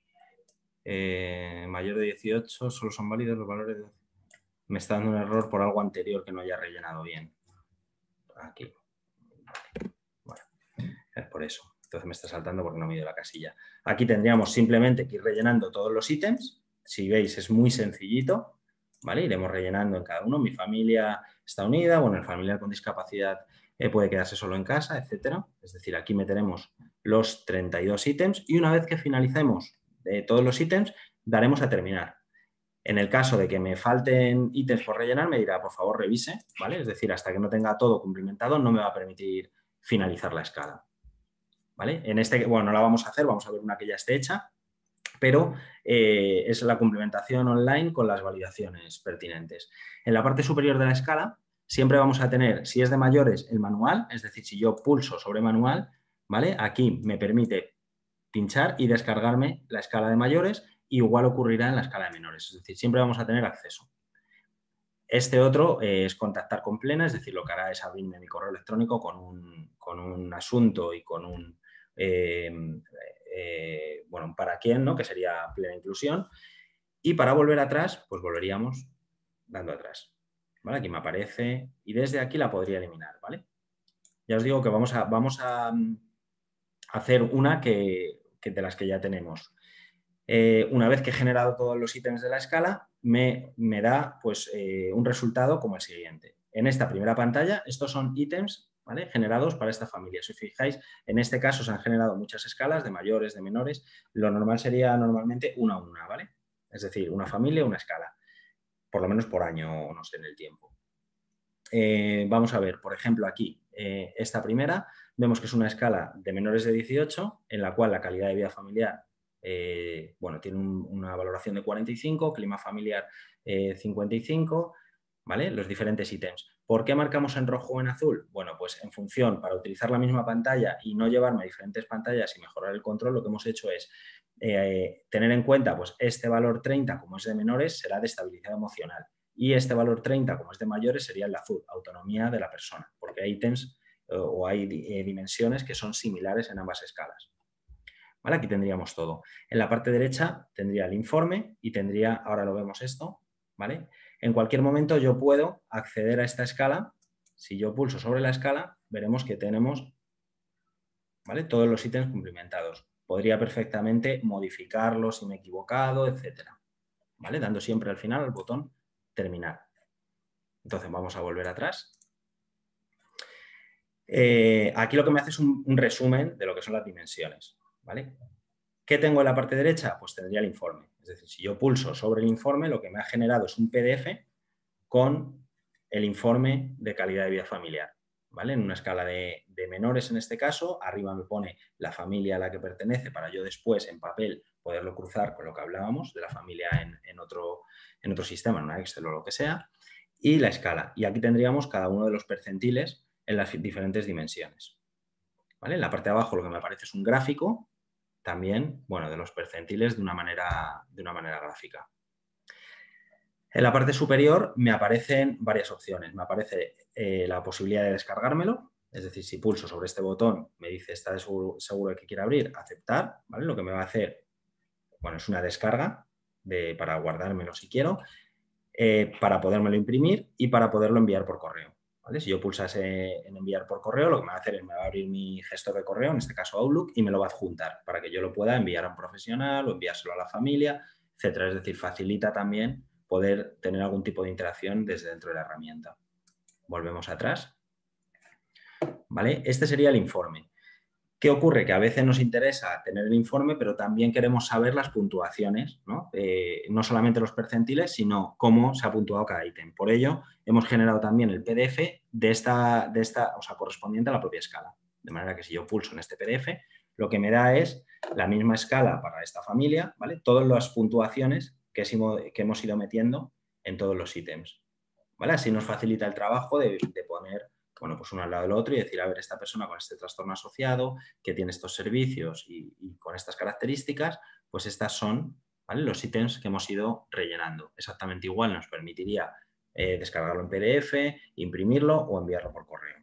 eh, mayor de dieciocho, solo son válidos los valores de... Me está dando un error por algo anterior que no haya rellenado bien. Aquí. Bueno, es por eso. Entonces me está saltando porque no me dio la casilla. Aquí tendríamos simplemente que ir rellenando todos los ítems. Si veis, es muy sencillito, ¿vale? Iremos rellenando en cada uno. Mi familia está unida, bueno, el familiar con discapacidad eh, puede quedarse solo en casa, etcétera. Es decir, aquí meteremos los treinta y dos ítems y una vez que finalicemos de todos los ítems, daremos a terminar. En el caso de que me falten ítems por rellenar, me dirá, por favor, revise, ¿vale? Es decir, hasta que no tenga todo cumplimentado, no me va a permitir finalizar la escala, ¿vale? En este, bueno, no la vamos a hacer, vamos a ver una que ya esté hecha, pero eh, es la cumplimentación online con las validaciones pertinentes. En la parte superior de la escala, siempre vamos a tener, si es de mayores, el manual, es decir, si yo pulso sobre manual, ¿vale? Aquí me permite pinchar y descargarme la escala de mayores. Igual ocurrirá en la escala de menores, es decir, siempre vamos a tener acceso. Este otro eh, es contactar con Plena, es decir, lo que hará es abrirme mi correo electrónico con un, con un asunto y con un, eh, eh, bueno, un para quién, ¿no? Que sería Plena Inclusión. Y para volver atrás, pues volveríamos dando atrás, ¿vale? Aquí me aparece y desde aquí la podría eliminar, ¿vale? Ya os digo que vamos a, vamos a hacer una que, que de las que ya tenemos. Eh, una vez que he generado todos los ítems de la escala, me, me da pues, eh, un resultado como el siguiente. En esta primera pantalla, estos son ítems, ¿vale?, generados para esta familia. Si os fijáis, en este caso se han generado muchas escalas de mayores, de menores. Lo normal sería normalmente una a una, ¿vale? Es decir, una familia, una escala. Por lo menos por año, no sé, en el tiempo. Eh, vamos a ver, por ejemplo, aquí, eh, esta primera, vemos que es una escala de menores de dieciocho, en la cual la calidad de vida familiar Eh, bueno, tiene un, una valoración de cuarenta y cinco, clima familiar eh, cincuenta y cinco, ¿vale? Los diferentes ítems. ¿Por qué marcamos en rojo o en azul? Bueno, pues en función, para utilizar la misma pantalla y no llevarme a diferentes pantallas y mejorar el control, lo que hemos hecho es eh, tener en cuenta, pues este valor treinta, como es de menores, será de estabilidad emocional. Y este valor treinta, como es de mayores, sería el azul, autonomía de la persona, porque hay ítems eh, o hay eh, dimensiones que son similares en ambas escalas. ¿Vale? Aquí tendríamos todo. En la parte derecha tendría el informe y tendría, ahora lo vemos esto, ¿vale? En cualquier momento yo puedo acceder a esta escala. Si yo pulso sobre la escala, veremos que tenemos, ¿vale?, todos los ítems cumplimentados. Podría perfectamente modificarlos si me he equivocado, etcétera, ¿vale? Dando siempre al final el botón terminar. Entonces vamos a volver atrás. Eh, aquí lo que me hace es un, un resumen de lo que son las dimensiones, ¿vale? ¿Qué tengo en la parte derecha? Pues tendría el informe. Es decir, si yo pulso sobre el informe, lo que me ha generado es un P D F con el informe de calidad de vida familiar, ¿vale? En una escala de, de menores en este caso, arriba me pone la familia a la que pertenece para yo después en papel poderlo cruzar con lo que hablábamos de la familia en, en, otro, en otro sistema, en una Excel o lo que sea, y la escala. Y aquí tendríamos cada uno de los percentiles en las diferentes dimensiones, ¿vale? En la parte de abajo lo que me aparece es un gráfico también, bueno, de los percentiles de una manera, de una manera gráfica. En la parte superior me aparecen varias opciones. Me aparece eh, la posibilidad de descargármelo, es decir, si pulso sobre este botón me dice, ¿está seguro, seguro de que quiere abrir? Aceptar, ¿vale? Lo que me va a hacer, bueno, es una descarga de, para guardármelo si quiero, eh, para podérmelo imprimir y para poderlo enviar por correo. ¿Vale? Si yo pulsase en enviar por correo, lo que me va a hacer es me va a abrir mi gestor de correo, en este caso Outlook, y me lo va a adjuntar para que yo lo pueda enviar a un profesional o enviárselo a la familia, etcétera. Es decir, facilita también poder tener algún tipo de interacción desde dentro de la herramienta. Volvemos atrás. ¿Vale? Este sería el informe. ¿Qué ocurre? Que a veces nos interesa tener el informe, pero también queremos saber las puntuaciones, ¿no? Eh, no solamente los percentiles, sino cómo se ha puntuado cada ítem. Por ello, hemos generado también el P D F de esta, de esta, o sea, correspondiente a la propia escala. De manera que si yo pulso en este P D F, lo que me da es la misma escala para esta familia, ¿vale? Todas las puntuaciones que, que hemos ido metiendo en todos los ítems, ¿vale? Así nos facilita el trabajo de, de poner, bueno, pues uno al lado del otro y decir, a ver, esta persona con este trastorno asociado, que tiene estos servicios y, y con estas características, pues estas son, ¿vale?, los ítems que hemos ido rellenando. Exactamente igual nos permitiría eh, descargarlo en P D F, imprimirlo o enviarlo por correo.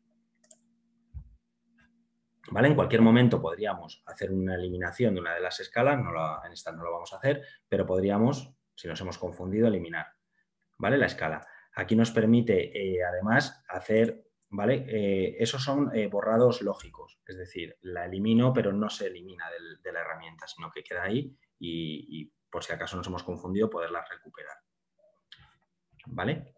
¿Vale? En cualquier momento podríamos hacer una eliminación de una de las escalas, no la, en esta no lo vamos a hacer, pero podríamos, si nos hemos confundido, eliminar, ¿vale?, la escala. Aquí nos permite, eh, además, hacer, ¿vale? Eh, esos son eh, borrados lógicos, es decir, la elimino, pero no se elimina del, de la herramienta, sino que queda ahí y, y, por si acaso nos hemos confundido, poderla recuperar. ¿Vale?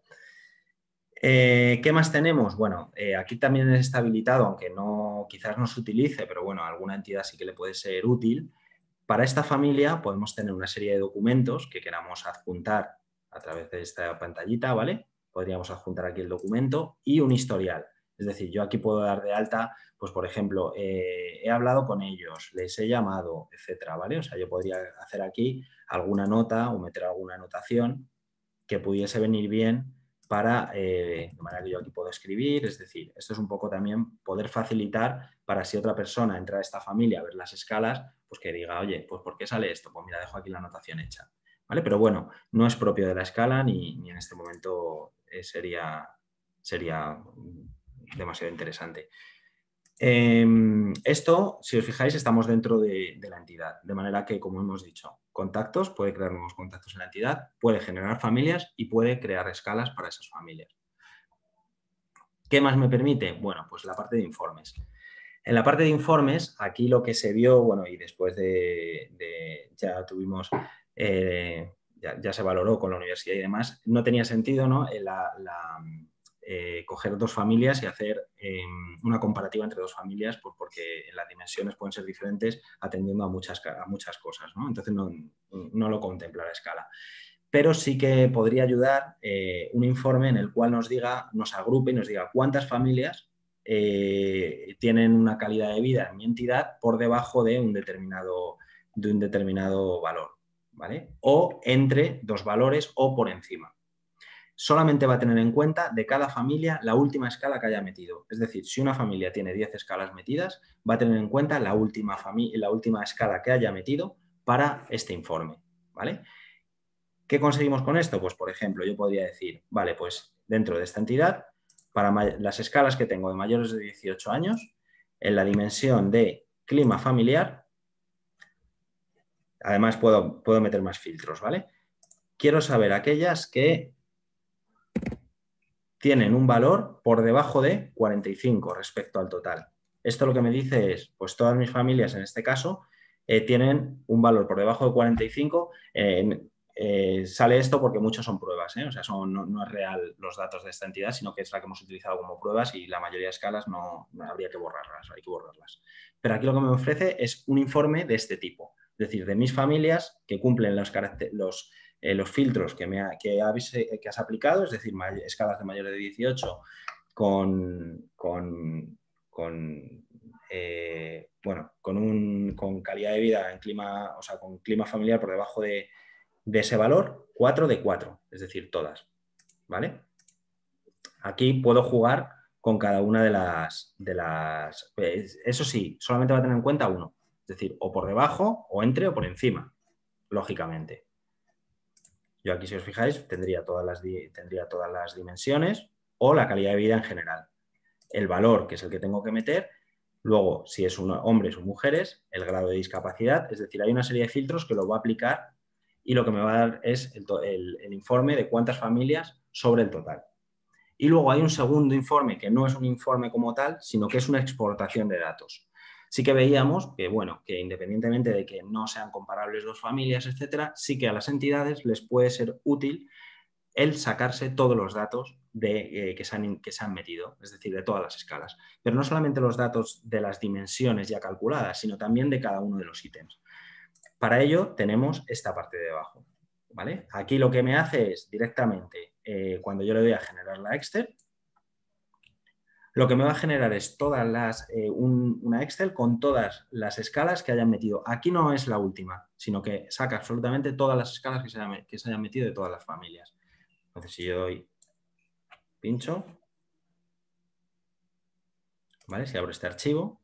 Eh, ¿Qué más tenemos? Bueno, eh, aquí también está habilitado, aunque no, quizás no se utilice, pero bueno, a alguna entidad sí que le puede ser útil. Para esta familia podemos tener una serie de documentos que queramos adjuntar a través de esta pantallita, ¿vale? Podríamos adjuntar aquí el documento y un historial. Es decir, yo aquí puedo dar de alta, pues por ejemplo, eh, he hablado con ellos, les he llamado, etcétera, ¿vale? O sea, yo podría hacer aquí alguna nota o meter alguna anotación que pudiese venir bien para, eh, de manera que yo aquí puedo escribir, es decir, esto es un poco también poder facilitar para si otra persona entra a esta familia a ver las escalas, pues que diga, oye, pues ¿por qué sale esto? Pues mira, dejo aquí la anotación hecha, ¿vale? Pero bueno, no es propio de la escala ni, ni en este momento eh, sería, sería demasiado interesante. Eh, esto, si os fijáis, estamos dentro de, de la entidad, de manera que, como hemos dicho, contactos, puede crear nuevos contactos en la entidad, puede generar familias y puede crear escalas para esas familias. ¿Qué más me permite? Bueno, pues la parte de informes. En la parte de informes, aquí lo que se vio, bueno, y después de, de ya tuvimos, eh, ya, ya se valoró con la universidad y demás, no tenía sentido, ¿no?, la, la Eh, coger dos familias y hacer eh, una comparativa entre dos familias, pues porque las dimensiones pueden ser diferentes atendiendo a muchas, a muchas cosas, ¿no? Entonces no, no lo contempla la escala. Pero sí que podría ayudar eh, un informe en el cual nos diga, nos agrupe y nos diga cuántas familias eh, tienen una calidad de vida en mi entidad por debajo de un determinado, de un determinado valor, ¿vale? O entre dos valores o por encima. Solamente va a tener en cuenta de cada familia la última escala que haya metido. Es decir, si una familia tiene diez escalas metidas, va a tener en cuenta la última, la última escala que haya metido para este informe, ¿vale? ¿Qué conseguimos con esto? Pues, por ejemplo, yo podría decir, vale, pues dentro de esta entidad, para las escalas que tengo de mayores de dieciocho años, en la dimensión de clima familiar, además puedo, puedo meter más filtros, ¿vale? Quiero saber aquellas que tienen un valor por debajo de cuarenta y cinco respecto al total. Esto lo que me dice es, pues todas mis familias en este caso eh, tienen un valor por debajo de cuarenta y cinco. Eh, eh, sale esto porque muchos son pruebas, ¿eh? O sea, son, no, no es real los datos de esta entidad, sino que es la que hemos utilizado como pruebas y la mayoría de escalas no, no habría que borrarlas, hay que borrarlas. Pero aquí lo que me ofrece es un informe de este tipo, es decir, de mis familias que cumplen los caracteres, los Eh, los filtros que, me ha, que, habéis, eh, que has aplicado, es decir, escalas de mayores de dieciocho con, con, con, eh, bueno, con, un, con calidad de vida en clima, o sea, con clima familiar por debajo de, de ese valor, cuatro de cuatro, es decir, todas, ¿vale? Aquí puedo jugar con cada una de las, de las... Eso sí, solamente va a tener en cuenta uno, es decir, o por debajo, o entre, o por encima, lógicamente. Yo aquí, si os fijáis, tendría todas, las, tendría todas las dimensiones o la calidad de vida en general. El valor, que es el que tengo que meter. Luego, si es una, hombres o mujeres, el grado de discapacidad. Es decir, hay una serie de filtros que lo va a aplicar y lo que me va a dar es el, el, el informe de cuántas familias sobre el total. Y luego hay un segundo informe que no es un informe como tal, sino que es una exportación de datos. Sí que veíamos que, bueno, que independientemente de que no sean comparables dos familias, etcétera, sí que a las entidades les puede ser útil el sacarse todos los datos de, eh, que, se han, que se han metido, es decir, de todas las escalas. Pero no solamente los datos de las dimensiones ya calculadas, sino también de cada uno de los ítems. Para ello tenemos esta parte de abajo, ¿vale? Aquí lo que me hace es directamente, eh, cuando yo le doy a generar la Excel, lo que me va a generar es todas las, eh, un, una Excel con todas las escalas que hayan metido. Aquí no es la última, sino que saca absolutamente todas las escalas que se hayan, que se hayan metido de todas las familias. Entonces, si yo doy pincho, ¿vale? Si abro este archivo,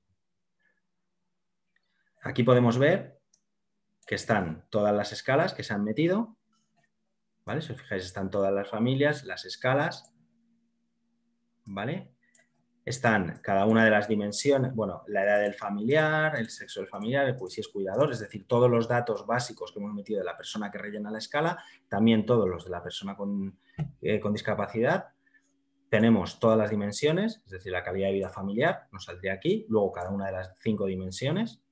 aquí podemos ver que están todas las escalas que se han metido, ¿vale? Si os fijáis, están todas las familias, las escalas, ¿vale? Están cada una de las dimensiones, bueno, la edad del familiar, el sexo del familiar, pues si es cuidador, es decir, todos los datos básicos que hemos metido de la persona que rellena la escala, también todos los de la persona con, eh, con discapacidad. Tenemos todas las dimensiones, es decir, la calidad de vida familiar, nos saldría aquí, luego cada una de las cinco dimensiones,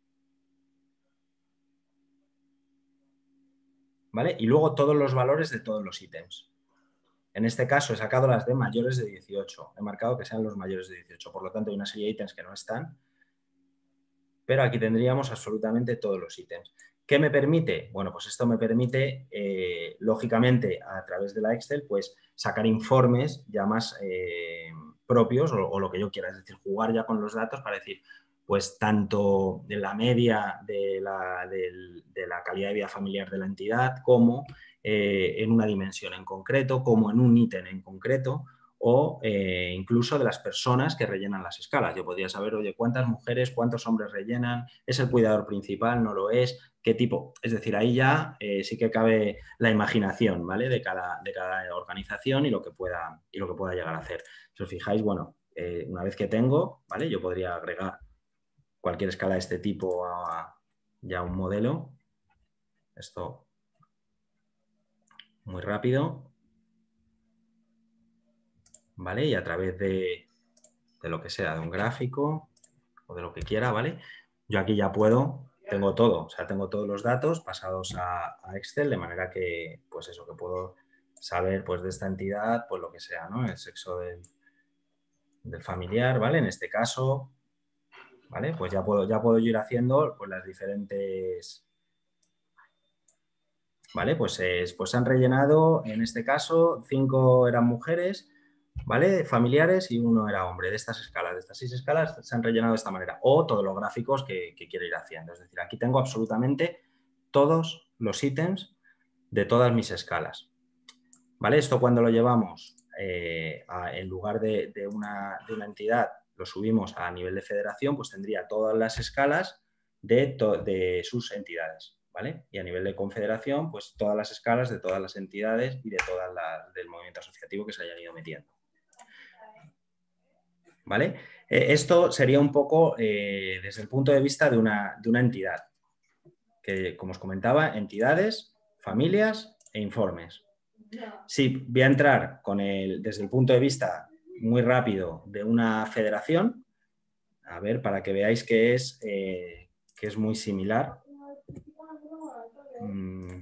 ¿vale? Y luego todos los valores de todos los ítems. En este caso he sacado las de mayores de dieciocho, he marcado que sean los mayores de dieciocho, por lo tanto hay una serie de ítems que no están, pero aquí tendríamos absolutamente todos los ítems. ¿Qué me permite? Bueno, pues esto me permite, eh, lógicamente, a través de la Excel, pues sacar informes ya más eh, propios o, o lo que yo quiera, es decir, jugar ya con los datos para decir, pues tanto de la media de la, de, de la calidad de vida familiar de la entidad como eh, en una dimensión en concreto, como en un ítem en concreto, o eh, incluso de las personas que rellenan las escalas. Yo podría saber, oye, cuántas mujeres, cuántos hombres rellenan, es el cuidador principal, no lo es, qué tipo. Es decir, ahí ya eh, sí que cabe la imaginación, ¿vale? De cada, de cada organización y lo que pueda, y lo que pueda llegar a hacer. Si os fijáis, bueno, eh, una vez que tengo, ¿vale? Yo podría agregar cualquier escala de este tipo a ya un modelo. Esto muy rápido, ¿vale? Y a través de, de lo que sea, de un gráfico o de lo que quiera, ¿vale? Yo aquí ya puedo, tengo todo, o sea, tengo todos los datos pasados a, a Excel, de manera que, pues eso, que puedo saber, pues, de esta entidad, pues lo que sea, ¿no? El sexo del, del familiar, ¿vale? En este caso, ¿vale? Pues ya puedo, ya puedo ir haciendo, pues, las diferentes... ¿Vale? Pues, es, pues han rellenado, en este caso, cinco eran mujeres, ¿vale? Familiares y uno era hombre. De estas escalas, de estas seis escalas, se han rellenado de esta manera. O todos los gráficos que, que quiero ir haciendo. Es decir, aquí tengo absolutamente todos los ítems de todas mis escalas. ¿Vale? Esto cuando lo llevamos, eh, a, en lugar de, de, una, de una entidad, lo subimos a nivel de federación, pues tendría todas las escalas de, to, de sus entidades. ¿Vale? Y a nivel de confederación, pues todas las escalas de todas las entidades y de todas las del movimiento asociativo que se hayan ido metiendo. ¿Vale? Eh, esto sería un poco eh, desde el punto de vista de una, de una entidad, que como os comentaba, entidades, familias e informes. Sí, voy a entrar con el, desde el punto de vista muy rápido de una federación, a ver, para que veáis que es, eh, que es muy similar. Mm.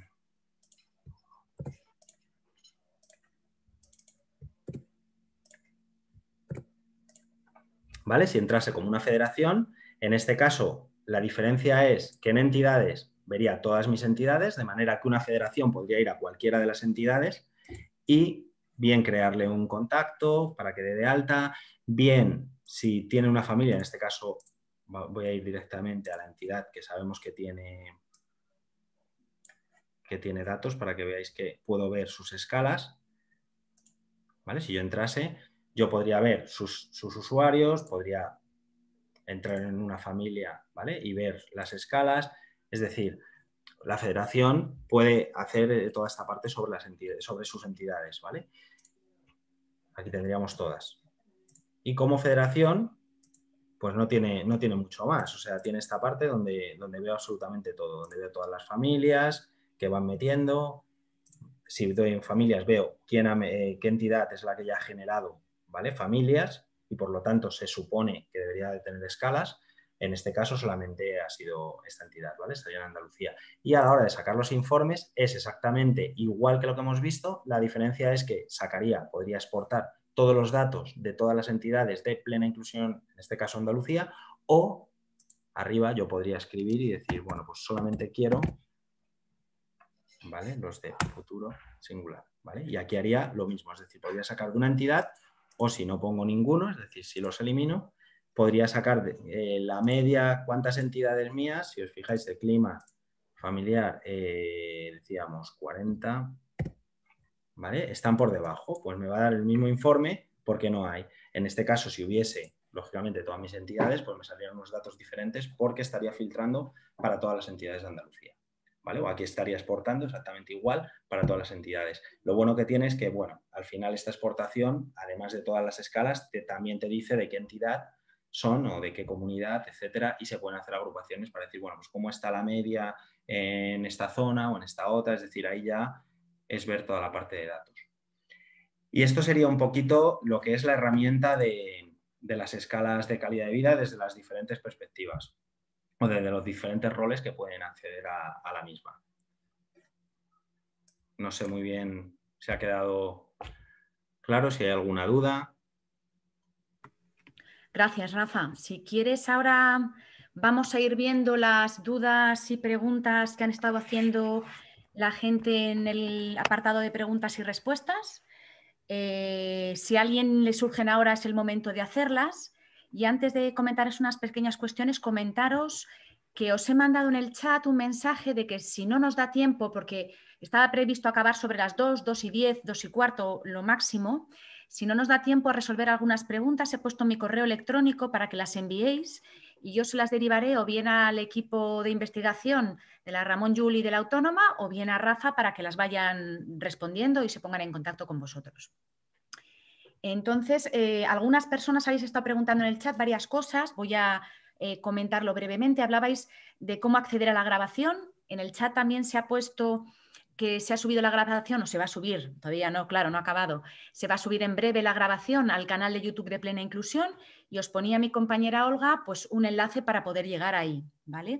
¿Vale? Si entrase como una federación, en este caso la diferencia es que en entidades vería todas mis entidades, de manera que una federación podría ir a cualquiera de las entidades y bien crearle un contacto para que dé de alta, bien si tiene una familia, en este caso voy a ir directamente a la entidad que sabemos que tiene, que tiene datos para que veáis que puedo ver sus escalas. ¿Vale? Si yo entrase, yo podría ver sus, sus usuarios, podría entrar en una familia, ¿vale? Y ver las escalas, es decir, la federación puede hacer toda esta parte sobre, las entidades, sobre sus entidades, ¿vale? Aquí tendríamos todas. Y como federación, pues no tiene, no tiene mucho más, o sea, tiene esta parte donde, donde veo absolutamente todo, donde veo todas las familias que van metiendo. Si doy en familias, veo quién ha, eh, qué entidad es la que ya ha generado, ¿vale? Familias, y por lo tanto se supone que debería de tener escalas. En este caso solamente ha sido esta entidad, ¿vale? Estaría en Andalucía. Y a la hora de sacar los informes es exactamente igual que lo que hemos visto. La diferencia es que sacaría, podría exportar todos los datos de todas las entidades de plena inclusión, en este caso Andalucía, o arriba yo podría escribir y decir, bueno, pues solamente quiero, ¿vale? Los de futuro singular, ¿vale? Y aquí haría lo mismo, es decir, podría sacar de una entidad o si no pongo ninguno, es decir, si los elimino, podría sacar de, eh, la media, cuántas entidades mías, si os fijáis, de clima familiar, eh, decíamos cuarenta, ¿vale? Están por debajo, pues me va a dar el mismo informe porque no hay. En este caso, si hubiese, lógicamente, todas mis entidades, pues me saldrían unos datos diferentes porque estaría filtrando para todas las entidades de Andalucía, ¿vale? O aquí estaría exportando exactamente igual para todas las entidades. Lo bueno que tiene es que, bueno, al final esta exportación, además de todas las escalas, te, también te dice de qué entidad son o de qué comunidad, etcétera, y se pueden hacer agrupaciones para decir, bueno, pues cómo está la media en esta zona o en esta otra, es decir, ahí ya es ver toda la parte de datos. Y esto sería un poquito lo que es la herramienta de, de las escalas de calidad de vida desde las diferentes perspectivas o desde los diferentes roles que pueden acceder a, a la misma. No sé muy bien si ha quedado claro, si hay alguna duda. Gracias, Rafa. Si quieres, ahora vamos a ir viendo las dudas y preguntas que han estado haciendo la gente en el apartado de preguntas y respuestas. Eh, si a alguien le surgen ahora es el momento de hacerlas. Y antes de comentaros unas pequeñas cuestiones, comentaros que os he mandado en el chat un mensaje de que si no nos da tiempo, porque estaba previsto acabar sobre las dos, dos y diez, dos y cuarto, lo máximo, si no nos da tiempo a resolver algunas preguntas, he puesto mi correo electrónico para que las enviéis y yo se las derivaré o bien al equipo de investigación de la Ramón Llull y de la Autónoma o bien a Rafa para que las vayan respondiendo y se pongan en contacto con vosotros. Entonces, eh, algunas personas habéis estado preguntando en el chat varias cosas, voy a eh, comentarlo brevemente. Hablabais de cómo acceder a la grabación. En el chat también se ha puesto que se ha subido la grabación, o se va a subir, todavía no, claro, no ha acabado, se va a subir en breve la grabación al canal de YouTube de Plena Inclusión y os ponía mi compañera Olga pues un enlace para poder llegar ahí, ¿vale?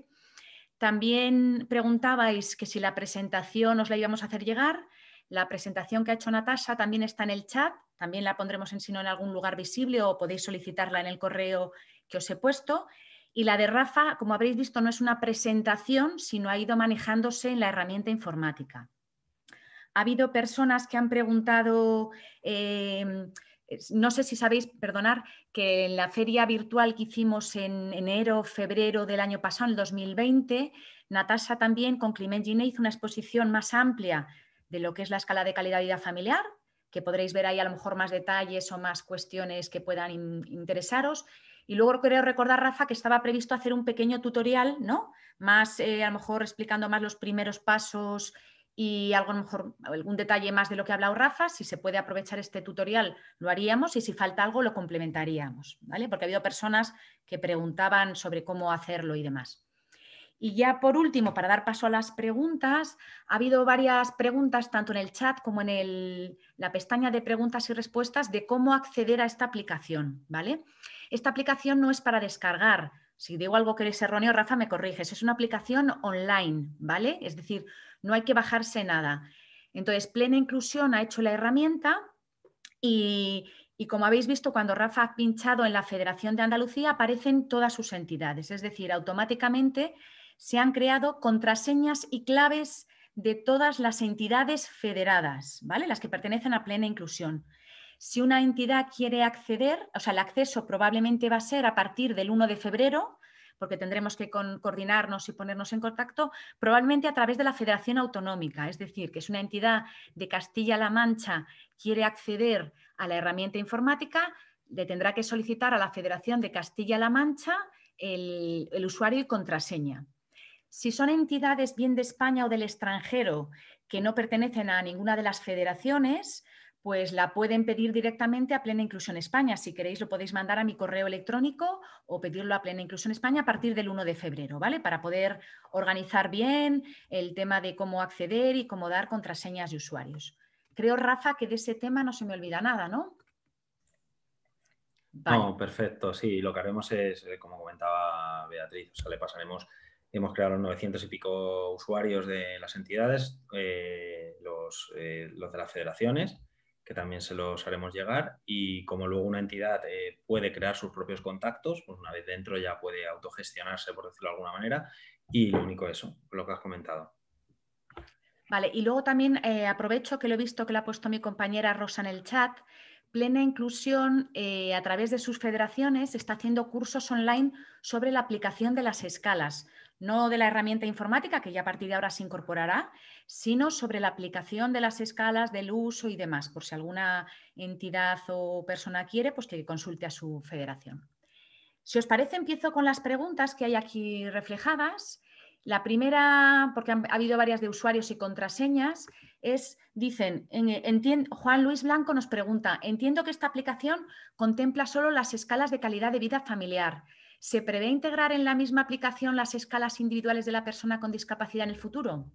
También preguntabais que si la presentación os la íbamos a hacer llegar. La presentación que ha hecho Natasha también está en el chat, también la pondremos en, si no, en algún lugar visible o podéis solicitarla en el correo que os he puesto. Y la de Rafa, como habréis visto, no es una presentación, sino ha ido manejándose en la herramienta informática. Ha habido personas que han preguntado, eh, no sé si sabéis, perdonar, que en la feria virtual que hicimos en enero, febrero del año pasado, el dos mil veinte, Natasha también con Climent Gine hizo una exposición más amplia de lo que es la escala de calidad de vida familiar, que podréis ver ahí a lo mejor más detalles o más cuestiones que puedan in- interesaros. Y luego creo recordar, Rafa, que estaba previsto hacer un pequeño tutorial, ¿no? Más, eh, a lo mejor explicando más los primeros pasos y algo, a lo mejor algún detalle más de lo que ha hablado Rafa. Si se puede aprovechar este tutorial, lo haríamos y si falta algo, lo complementaríamos, ¿vale? Porque ha habido personas que preguntaban sobre cómo hacerlo y demás. Y ya por último, para dar paso a las preguntas, ha habido varias preguntas tanto en el chat como en el, la pestaña de preguntas y respuestas de cómo acceder a esta aplicación, ¿vale? Esta aplicación no es para descargar. Si digo algo que es erróneo, Rafa, me corriges. Es una aplicación online, ¿vale? Es decir, no hay que bajarse nada. Entonces, Plena Inclusión ha hecho la herramienta y, y como habéis visto, cuando Rafa ha pinchado en la Federación de Andalucía, aparecen todas sus entidades. Es decir, automáticamente se han creado contraseñas y claves de todas las entidades federadas, ¿vale? Las que pertenecen a Plena Inclusión. Si una entidad quiere acceder, o sea, el acceso probablemente va a ser a partir del uno de febrero, porque tendremos que con, coordinarnos y ponernos en contacto, probablemente a través de la Federación Autonómica, es decir, que es una entidad de Castilla-La Mancha, quiere acceder a la herramienta informática, le tendrá que solicitar a la Federación de Castilla-La Mancha el, el usuario y contraseña. Si son entidades bien de España o del extranjero que no pertenecen a ninguna de las federaciones, pues la pueden pedir directamente a Plena Inclusión España. Si queréis lo podéis mandar a mi correo electrónico o pedirlo a Plena Inclusión España a partir del uno de febrero, ¿vale? Para poder organizar bien el tema de cómo acceder y cómo dar contraseñas de usuarios. Creo, Rafa, que de ese tema no se me olvida nada, ¿no? Vale. No, perfecto. Sí, lo que haremos es, como comentaba Beatriz, o sea, le pasaremos, hemos creado los novecientos y pico usuarios de las entidades, eh, los, eh, los de las federaciones, que también se los haremos llegar, y como luego una entidad eh, puede crear sus propios contactos, pues una vez dentro ya puede autogestionarse, por decirlo de alguna manera, y lo único eso, lo que has comentado. Vale, y luego también eh, aprovecho que lo he visto que lo ha puesto mi compañera Rosa en el chat Plena Inclusión, eh, a través de sus federaciones, está haciendo cursos online sobre la aplicación de las escalas, no de la herramienta informática, que ya a partir de ahora se incorporará, sino sobre la aplicación de las escalas, del uso y demás, por si alguna entidad o persona quiere, pues que consulte a su federación. Si os parece, empiezo con las preguntas que hay aquí reflejadas. La primera, porque ha habido varias de usuarios y contraseñas, es, dicen, entiendo, Juan Luis Blanco nos pregunta, entiendo que esta aplicación contempla solo las escalas de calidad de vida familiar. ¿Se prevé integrar en la misma aplicación las escalas individuales de la persona con discapacidad en el futuro?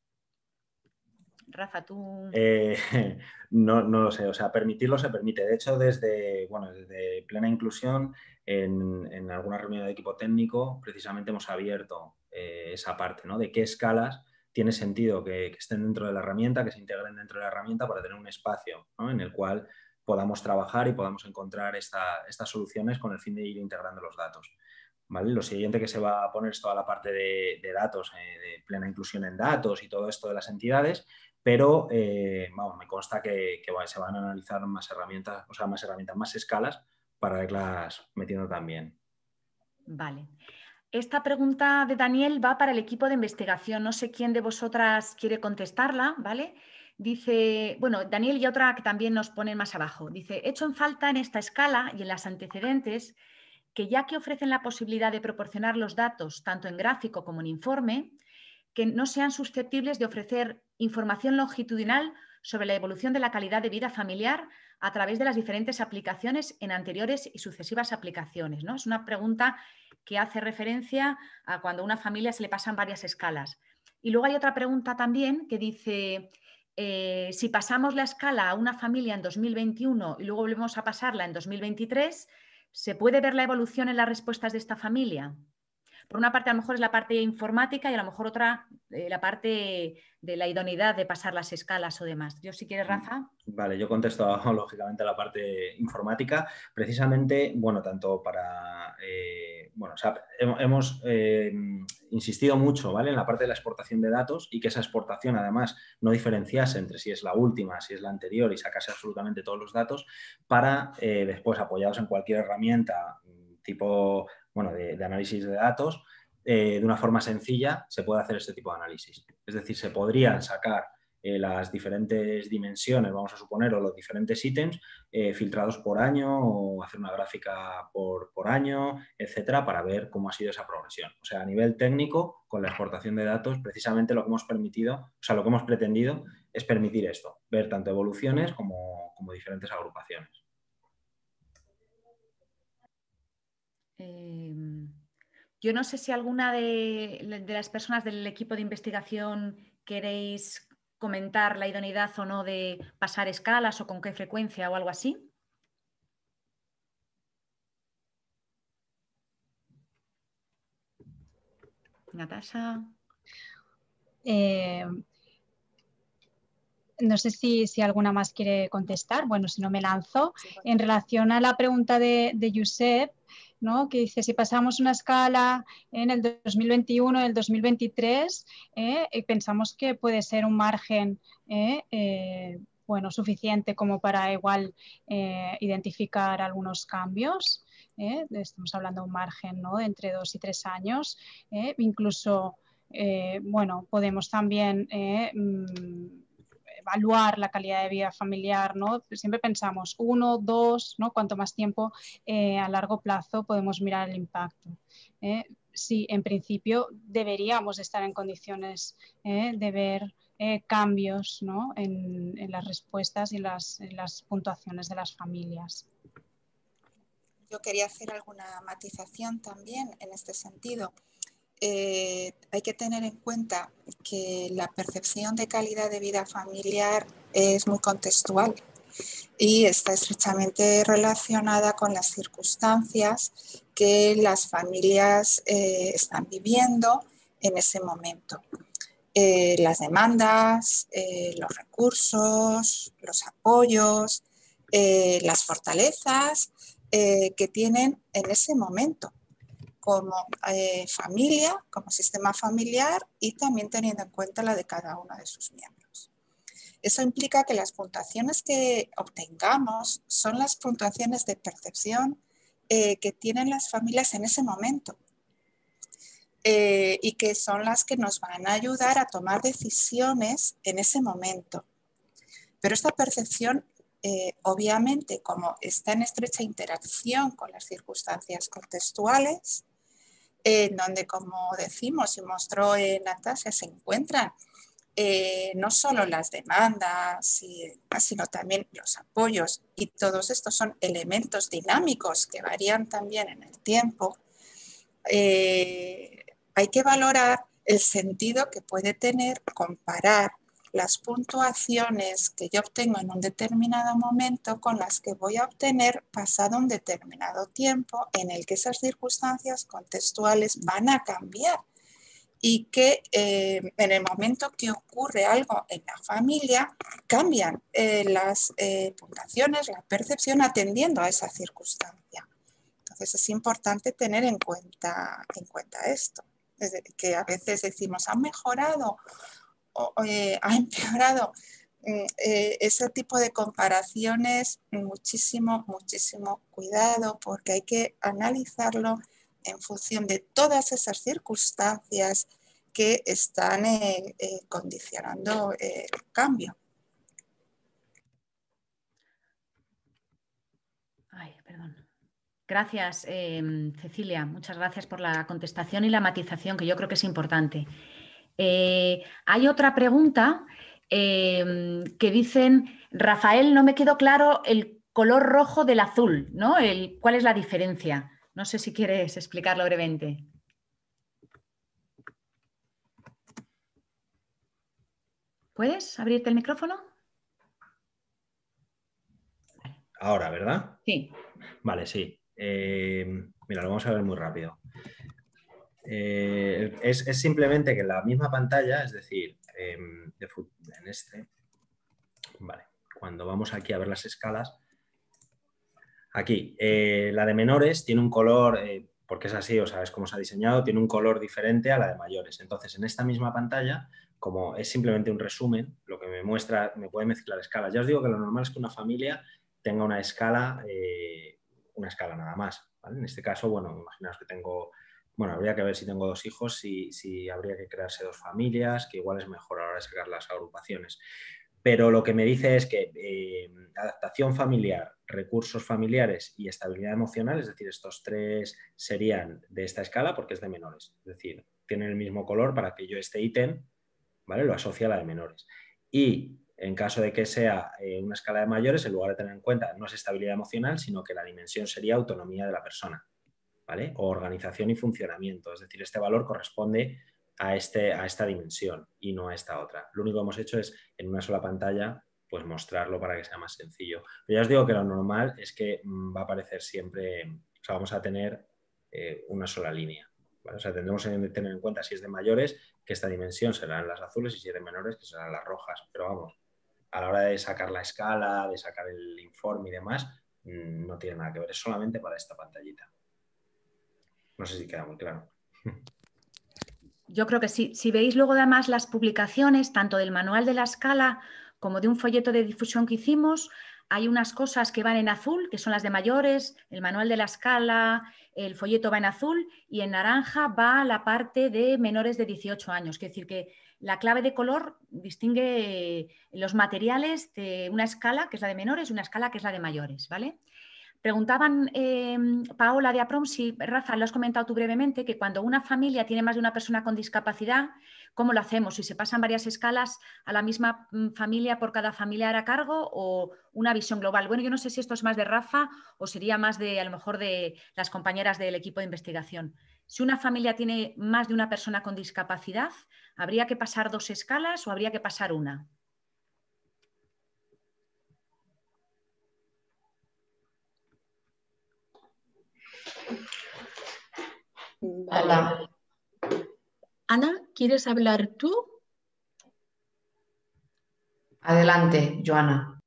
Rafa, tú... Eh, no, no lo sé, o sea, permitirlo se permite. De hecho, desde, bueno, desde Plena Inclusión, en, en alguna reunión de equipo técnico, precisamente hemos abierto eh, esa parte, ¿no? De qué escalas tiene sentido que, que estén dentro de la herramienta, que se integren dentro de la herramienta para tener un espacio, ¿no? En el cual podamos trabajar y podamos encontrar esta, estas soluciones con el fin de ir integrando los datos. ¿Vale? Lo siguiente que se va a poner es toda la parte de, de datos, eh, de plena inclusión en datos y todo esto de las entidades, pero eh, vamos, me consta que, que se van a analizar más herramientas, o sea, más herramientas, más escalas para irlas metiendo también. Vale. Esta pregunta de Daniel va para el equipo de investigación. No sé quién de vosotras quiere contestarla, ¿vale? Dice, bueno, Daniel y otra que también nos ponen más abajo. Dice, he hecho en falta en esta escala y en las antecedentes que ya que ofrecen la posibilidad de proporcionar los datos tanto en gráfico como en informe, que no sean susceptibles de ofrecer información longitudinal sobre la evolución de la calidad de vida familiar a través de las diferentes aplicaciones en anteriores y sucesivas aplicaciones, ¿no? Es una pregunta que hace referencia a cuando a una familia se le pasan varias escalas. Y luego hay otra pregunta también que dice, eh, si pasamos la escala a una familia en dos mil veintiuno y luego volvemos a pasarla en dos mil veintitrés, ¿se puede ver la evolución en las respuestas de esta familia? Por una parte, a lo mejor es la parte informática y a lo mejor otra, eh, la parte de la idoneidad de pasar las escalas o demás. Yo, si quieres, Rafa. Vale, yo contesto lógicamente la parte informática. Precisamente, bueno, tanto para... Eh, bueno, o sea, hemos eh, insistido mucho, ¿vale? En la parte de la exportación de datos y que esa exportación, además, no diferenciase entre si es la última, si es la anterior y sacase absolutamente todos los datos para eh, después, apoyados en cualquier herramienta tipo, bueno, de, de análisis de datos, eh, de una forma sencilla se puede hacer este tipo de análisis. Es decir, se podrían sacar Eh, las diferentes dimensiones, vamos a suponer, o los diferentes ítems eh, filtrados por año o hacer una gráfica por, por año, etcétera, para ver cómo ha sido esa progresión. O sea, a nivel técnico, con la exportación de datos, precisamente lo que hemos permitido, o sea, lo que hemos pretendido es permitir esto, ver tanto evoluciones como, como diferentes agrupaciones. Eh, yo no sé si alguna de, de las personas del equipo de investigación queréis comentar la idoneidad o no de pasar escalas o con qué frecuencia o algo así. Natasha. Eh, no sé si, si alguna más quiere contestar. Bueno, si no me lanzo. En relación a la pregunta de, de Josep, ¿no? Que dice, si pasamos una escala en el dos mil veintiuno, el dos mil veintitrés, eh, pensamos que puede ser un margen eh, eh, bueno, suficiente como para igual eh, identificar algunos cambios. Eh, estamos hablando de un margen, ¿no? De entre dos y tres años. Eh, incluso, eh, bueno, podemos también... Eh, mmm, evaluar la calidad de vida familiar, ¿no? Siempre pensamos uno, dos, ¿no? Cuanto más tiempo eh, a largo plazo podemos mirar el impacto. ¿eh? Sí, en principio deberíamos estar en condiciones ¿eh? de ver eh, cambios, ¿no? en, en, las respuestas y las, en las puntuaciones de las familias. Yo quería hacer alguna matización también en este sentido. Eh, hay que tener en cuenta que la percepción de calidad de vida familiar es muy contextual y está estrechamente relacionada con las circunstancias que las familias eh, están viviendo en ese momento. Eh, las demandas, eh, los recursos, los apoyos, eh, las fortalezas eh, que tienen en ese momento como eh, familia, como sistema familiar y también teniendo en cuenta la de cada uno de sus miembros. Eso implica que las puntuaciones que obtengamos son las puntuaciones de percepción eh, que tienen las familias en ese momento. Eh, y que son las que nos van a ayudar a tomar decisiones en ese momento. Pero esta percepción, eh, obviamente, como está en estrecha interacción con las circunstancias contextuales, en eh, donde, como decimos y mostró eh, Natasha, se encuentran eh, no solo las demandas, y, sino también los apoyos, y todos estos son elementos dinámicos que varían también en el tiempo. Eh, hay que valorar el sentido que puede tener comparar las puntuaciones que yo obtengo en un determinado momento con las que voy a obtener pasado un determinado tiempo en el que esas circunstancias contextuales van a cambiar y que eh, en el momento que ocurre algo en la familia cambian eh, las eh, puntuaciones, la percepción atendiendo a esa circunstancia. Entonces es importante tener en cuenta, en cuenta esto, desde que a veces decimos ha mejorado o eh, ha empeorado. Eh, ese tipo de comparaciones, muchísimo, muchísimo cuidado, porque hay que analizarlo en función de todas esas circunstancias que están eh, eh, condicionando eh, el cambio. Ay, perdón. Gracias, eh, Cecilia. Muchas gracias por la contestación y la matización, que yo creo que es importante. Eh, hay otra pregunta eh, que dicen, Rafael, no me quedó claro el color rojo del azul, ¿no? El, ¿cuál es la diferencia? No sé si quieres explicarlo brevemente. ¿Puedes abrirte el micrófono? Ahora, ¿verdad? Sí. Vale, sí. Eh, mira, lo vamos a ver muy rápido. Eh, es, es simplemente que en la misma pantalla, es decir, eh, de, en este, vale, cuando vamos aquí a ver las escalas, aquí, eh, la de menores tiene un color, eh, porque es así, o sabes cómo se ha diseñado, tiene un color diferente a la de mayores. Entonces, en esta misma pantalla, como es simplemente un resumen, lo que me muestra, me puede mezclar escalas. Ya os digo que lo normal es que una familia tenga una escala, eh, una escala nada más, ¿vale? En este caso, bueno, imaginaos que tengo, bueno, habría que ver si tengo dos hijos, si, si habría que crearse dos familias, que igual es mejor a la hora de sacar las agrupaciones. Pero lo que me dice es que eh, adaptación familiar, recursos familiares y estabilidad emocional, es decir, estos tres serían de esta escala porque es de menores. Es decir, tienen el mismo color para que yo este ítem, ¿vale?, lo asocie a la de menores. Y en caso de que sea eh, una escala de mayores, en lugar de tener en cuenta no es estabilidad emocional, sino que la dimensión sería autonomía de la persona, ¿vale?, o organización y funcionamiento. Es decir, este valor corresponde a, este, a esta dimensión y no a esta otra. Lo único que hemos hecho es en una sola pantalla pues mostrarlo para que sea más sencillo. Pero ya os digo que lo normal es que mmm, va a aparecer siempre, o sea, vamos a tener eh, una sola línea, ¿vale? O sea, tendremos que tener en cuenta si es de mayores, que esta dimensión serán las azules, y si es de menores, que serán las rojas. Pero vamos, a la hora de sacar la escala, de sacar el informe y demás, mmm, no tiene nada que ver, es solamente para esta pantallita. No sé si queda muy claro. Yo creo que sí. Si veis luego además las publicaciones, tanto del manual de la escala como de un folleto de difusión que hicimos, hay unas cosas que van en azul, que son las de mayores, el manual de la escala, el folleto va en azul, y en naranja va la parte de menores de dieciocho años. Quiere decir que la clave de color distingue los materiales de una escala, que es la de menores, y una escala que es la de mayores, ¿vale? Preguntaban, eh, Paola de APROM, si, Rafa, lo has comentado tú brevemente, que cuando una familia tiene más de una persona con discapacidad, ¿cómo lo hacemos? Si se pasan varias escalas a la misma familia por cada familiar a cargo, o una visión global. Bueno, yo no sé si esto es más de Rafa o sería más de, a lo mejor, de las compañeras del equipo de investigación. Si una familia tiene más de una persona con discapacidad, ¿habría que pasar dos escalas o habría que pasar una? Hola. Ana, ¿quieres hablar tú? Adelante, Joana.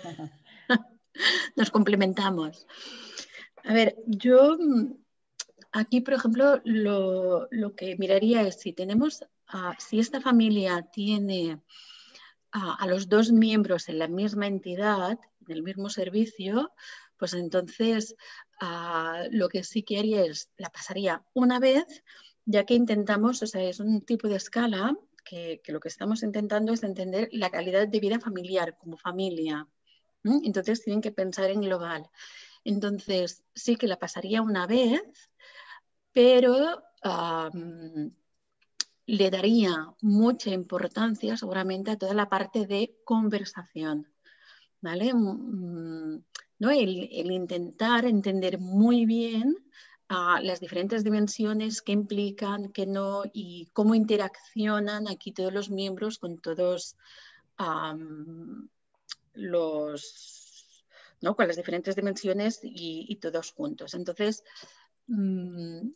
Nos complementamos. A ver, yo aquí, por ejemplo, lo, lo que miraría es si tenemos, uh, si esta familia tiene a, a los dos miembros en la misma entidad, en el mismo servicio, pues entonces uh, lo que sí que haría es, la pasaría una vez, ya que intentamos, o sea, es un tipo de escala que, que lo que estamos intentando es entender la calidad de vida familiar como familia. ¿Mm? Entonces tienen que pensar en global. Entonces sí que la pasaría una vez, pero um, le daría mucha importancia seguramente a toda la parte de conversación, ¿vale? ¿No? El, el intentar entender muy bien uh, las diferentes dimensiones que implican, que no, y cómo interaccionan aquí todos los miembros con todos um, los, ¿no? Con las diferentes dimensiones y, y todos juntos. Entonces, um,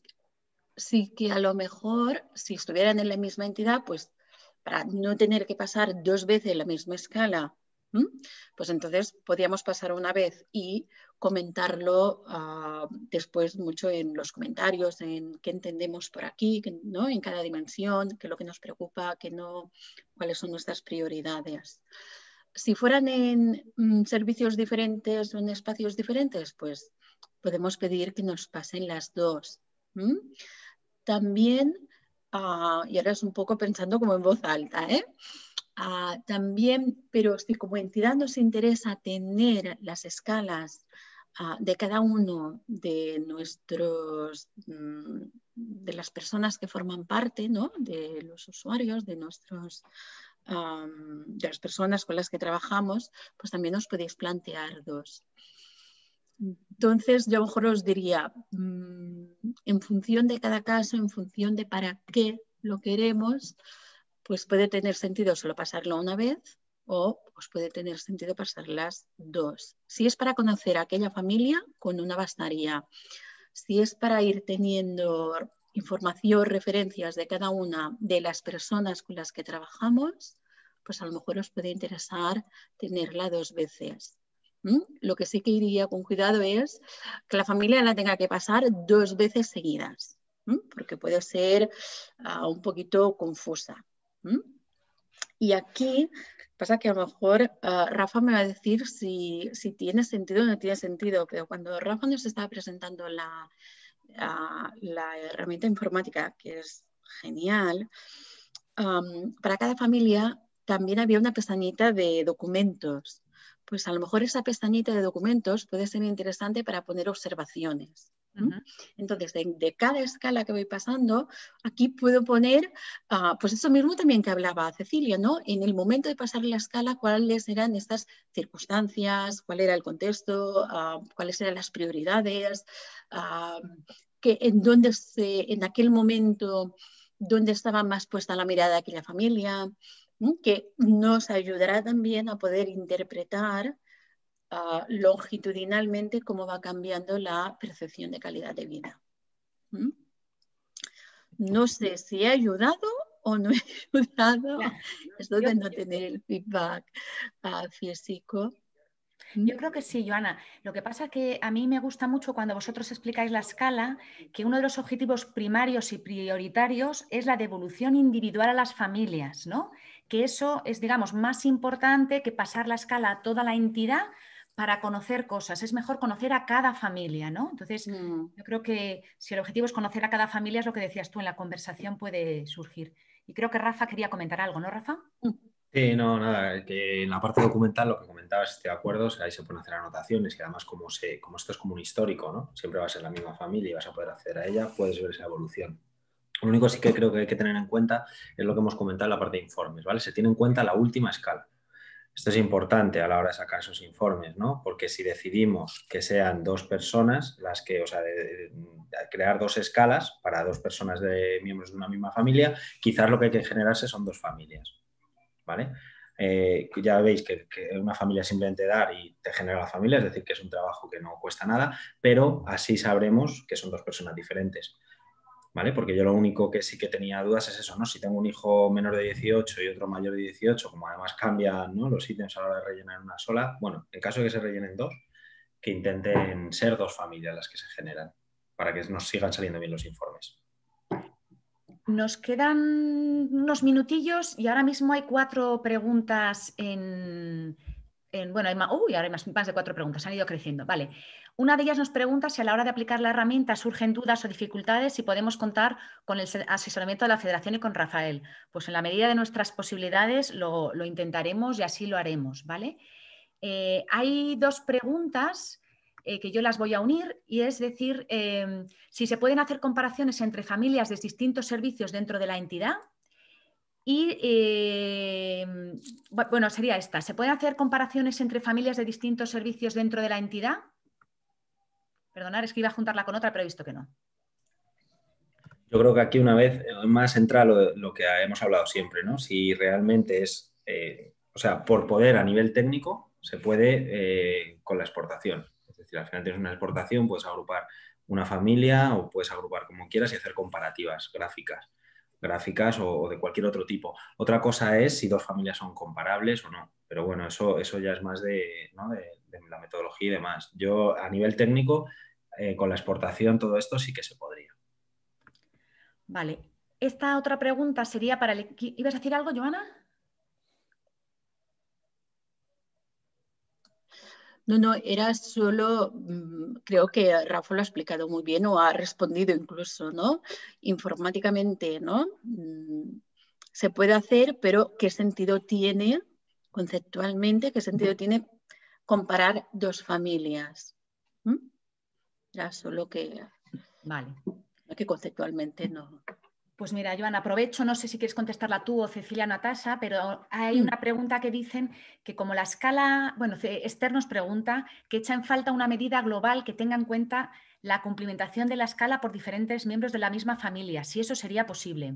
sí que a lo mejor, si estuvieran en la misma entidad, pues para no tener que pasar dos veces la misma escala, ¿m? Pues entonces podíamos pasar una vez y comentarlo uh, después mucho en los comentarios, en qué entendemos por aquí, que, ¿no? En cada dimensión, qué es lo que nos preocupa, qué no, cuáles son nuestras prioridades. Si fueran en mm, servicios diferentes o en espacios diferentes, pues podemos pedir que nos pasen las dos. ¿M? También, uh, y ahora es un poco pensando como en voz alta, ¿eh? Uh, también, pero si como entidad nos interesa tener las escalas uh, de cada uno de nuestros, mm, de las personas que forman parte, ¿no? De los usuarios, de nuestros, um, de las personas con las que trabajamos, pues también os podéis plantear dos. Entonces, yo a lo mejor os diría, mmm, en función de cada caso, en función de para qué lo queremos, pues puede tener sentido solo pasarlo una vez o pues puede tener sentido pasarlas dos. Si es para conocer a aquella familia, con una bastaría. Si es para ir teniendo información, referencias de cada una de las personas con las que trabajamos, pues a lo mejor os puede interesar tenerla dos veces. ¿Mm? Lo que sí que iría con cuidado es que la familia la tenga que pasar dos veces seguidas, ¿Mm? Porque puede ser uh, un poquito confusa. ¿Mm? Y aquí pasa que a lo mejor uh, Rafa me va a decir si, si tiene sentido o no tiene sentido, pero cuando Rafa nos estaba presentando la, uh, la herramienta informática, que es genial, um, para cada familia también había una pestañita de documentos. Pues a lo mejor esa pestañita de documentos puede ser interesante para poner observaciones. Uh-huh. Entonces, de, de cada escala que voy pasando, aquí puedo poner, uh, pues eso mismo también que hablaba Cecilia, ¿no? En el momento de pasar la escala, cuáles eran estas circunstancias, cuál era el contexto, uh, cuáles eran las prioridades, uh, que en dónde se, en aquel momento, dónde estaba más puesta la mirada de aquella familia, que nos ayudará también a poder interpretar uh, longitudinalmente cómo va cambiando la percepción de calidad de vida. ¿Mm? No sé si he ayudado o no he ayudado. Claro. Esto de no tener el feedback uh, físico. Yo creo que sí, Joana. Lo que pasa es que a mí me gusta mucho cuando vosotros explicáis la escala, que uno de los objetivos primarios y prioritarios es la devolución individual a las familias, ¿no? Que eso es, digamos, más importante que pasar la escala a toda la entidad para conocer cosas. Es mejor conocer a cada familia, ¿no? Entonces, mm. yo creo que si el objetivo es conocer a cada familia, es lo que decías tú, en la conversación puede surgir. Y creo que Rafa quería comentar algo, ¿no, Rafa? Mm. Sí, no, nada, que en la parte documental lo que comentabas, estoy de acuerdo, o sea, ahí se pueden hacer anotaciones y además como, se, como esto es como un histórico, ¿no? Siempre va a ser la misma familia y vas a poder acceder a ella, puedes ver esa evolución. Lo único sí que creo que hay que tener en cuenta es lo que hemos comentado en la parte de informes, ¿vale? Se tiene en cuenta la última escala. Esto es importante a la hora de sacar esos informes, ¿no? Porque si decidimos que sean dos personas, las que, o sea, de, de, de crear dos escalas para dos personas de miembros de una misma familia, quizás lo que hay que generarse son dos familias. ¿Vale? Eh, ya veis que, que una familia simplemente dar y te genera la familia, es decir, que es un trabajo que no cuesta nada, pero así sabremos que son dos personas diferentes, ¿vale? Porque yo lo único que sí que tenía dudas es eso, ¿no? Si tengo un hijo menor de dieciocho y otro mayor de dieciocho, como además cambian, ¿no?, los ítems a la hora de rellenar una sola, bueno, en caso de que se rellenen dos, que intenten ser dos familias las que se generan, para que nos sigan saliendo bien los informes. Nos quedan unos minutillos y ahora mismo hay cuatro preguntas en... en bueno, hay más, uy, ahora hay más, más de cuatro preguntas, han ido creciendo. Vale. Una de ellas nos pregunta si a la hora de aplicar la herramienta surgen dudas o dificultades y podemos contar con el asesoramiento de la Federación y con Rafael. Pues en la medida de nuestras posibilidades lo, lo intentaremos y así lo haremos, ¿vale? Eh, hay dos preguntas eh, que yo las voy a unir y es decir, eh, si se pueden hacer comparaciones entre familias de distintos servicios dentro de la entidad. Y, eh, bueno, sería esta. ¿Se pueden hacer comparaciones entre familias de distintos servicios dentro de la entidad? Perdonad, es que iba a juntarla con otra, pero he visto que no. Yo creo que aquí una vez más entra lo, lo que hemos hablado siempre, ¿no? Si realmente es, eh, o sea, por poder a nivel técnico se puede eh, con la exportación. Es decir, al final tienes una exportación, puedes agrupar una familia o puedes agrupar como quieras y hacer comparativas gráficas, gráficas o, o de cualquier otro tipo. Otra cosa es si dos familias son comparables o no, pero bueno, eso, eso ya es más de, ¿no? de, de la metodología y demás. Yo a nivel técnico, eh, con la exportación, todo esto sí que se podría. Vale. Esta otra pregunta sería para el equipo. ¿Ibas a decir algo, Joana? No, no, era solo, creo que Rafa lo ha explicado muy bien o ha respondido incluso, ¿no? Informáticamente, ¿no? Se puede hacer, pero ¿qué sentido tiene conceptualmente, qué sentido tiene comparar dos familias? ¿Mm? Era solo que, vale. que conceptualmente no. Pues mira, Joana, aprovecho, no sé si quieres contestarla tú o Cecilia Natasha, pero hay una pregunta que dicen que como la escala, bueno, Esther nos pregunta que echa en falta una medida global que tenga en cuenta la cumplimentación de la escala por diferentes miembros de la misma familia, si eso sería posible.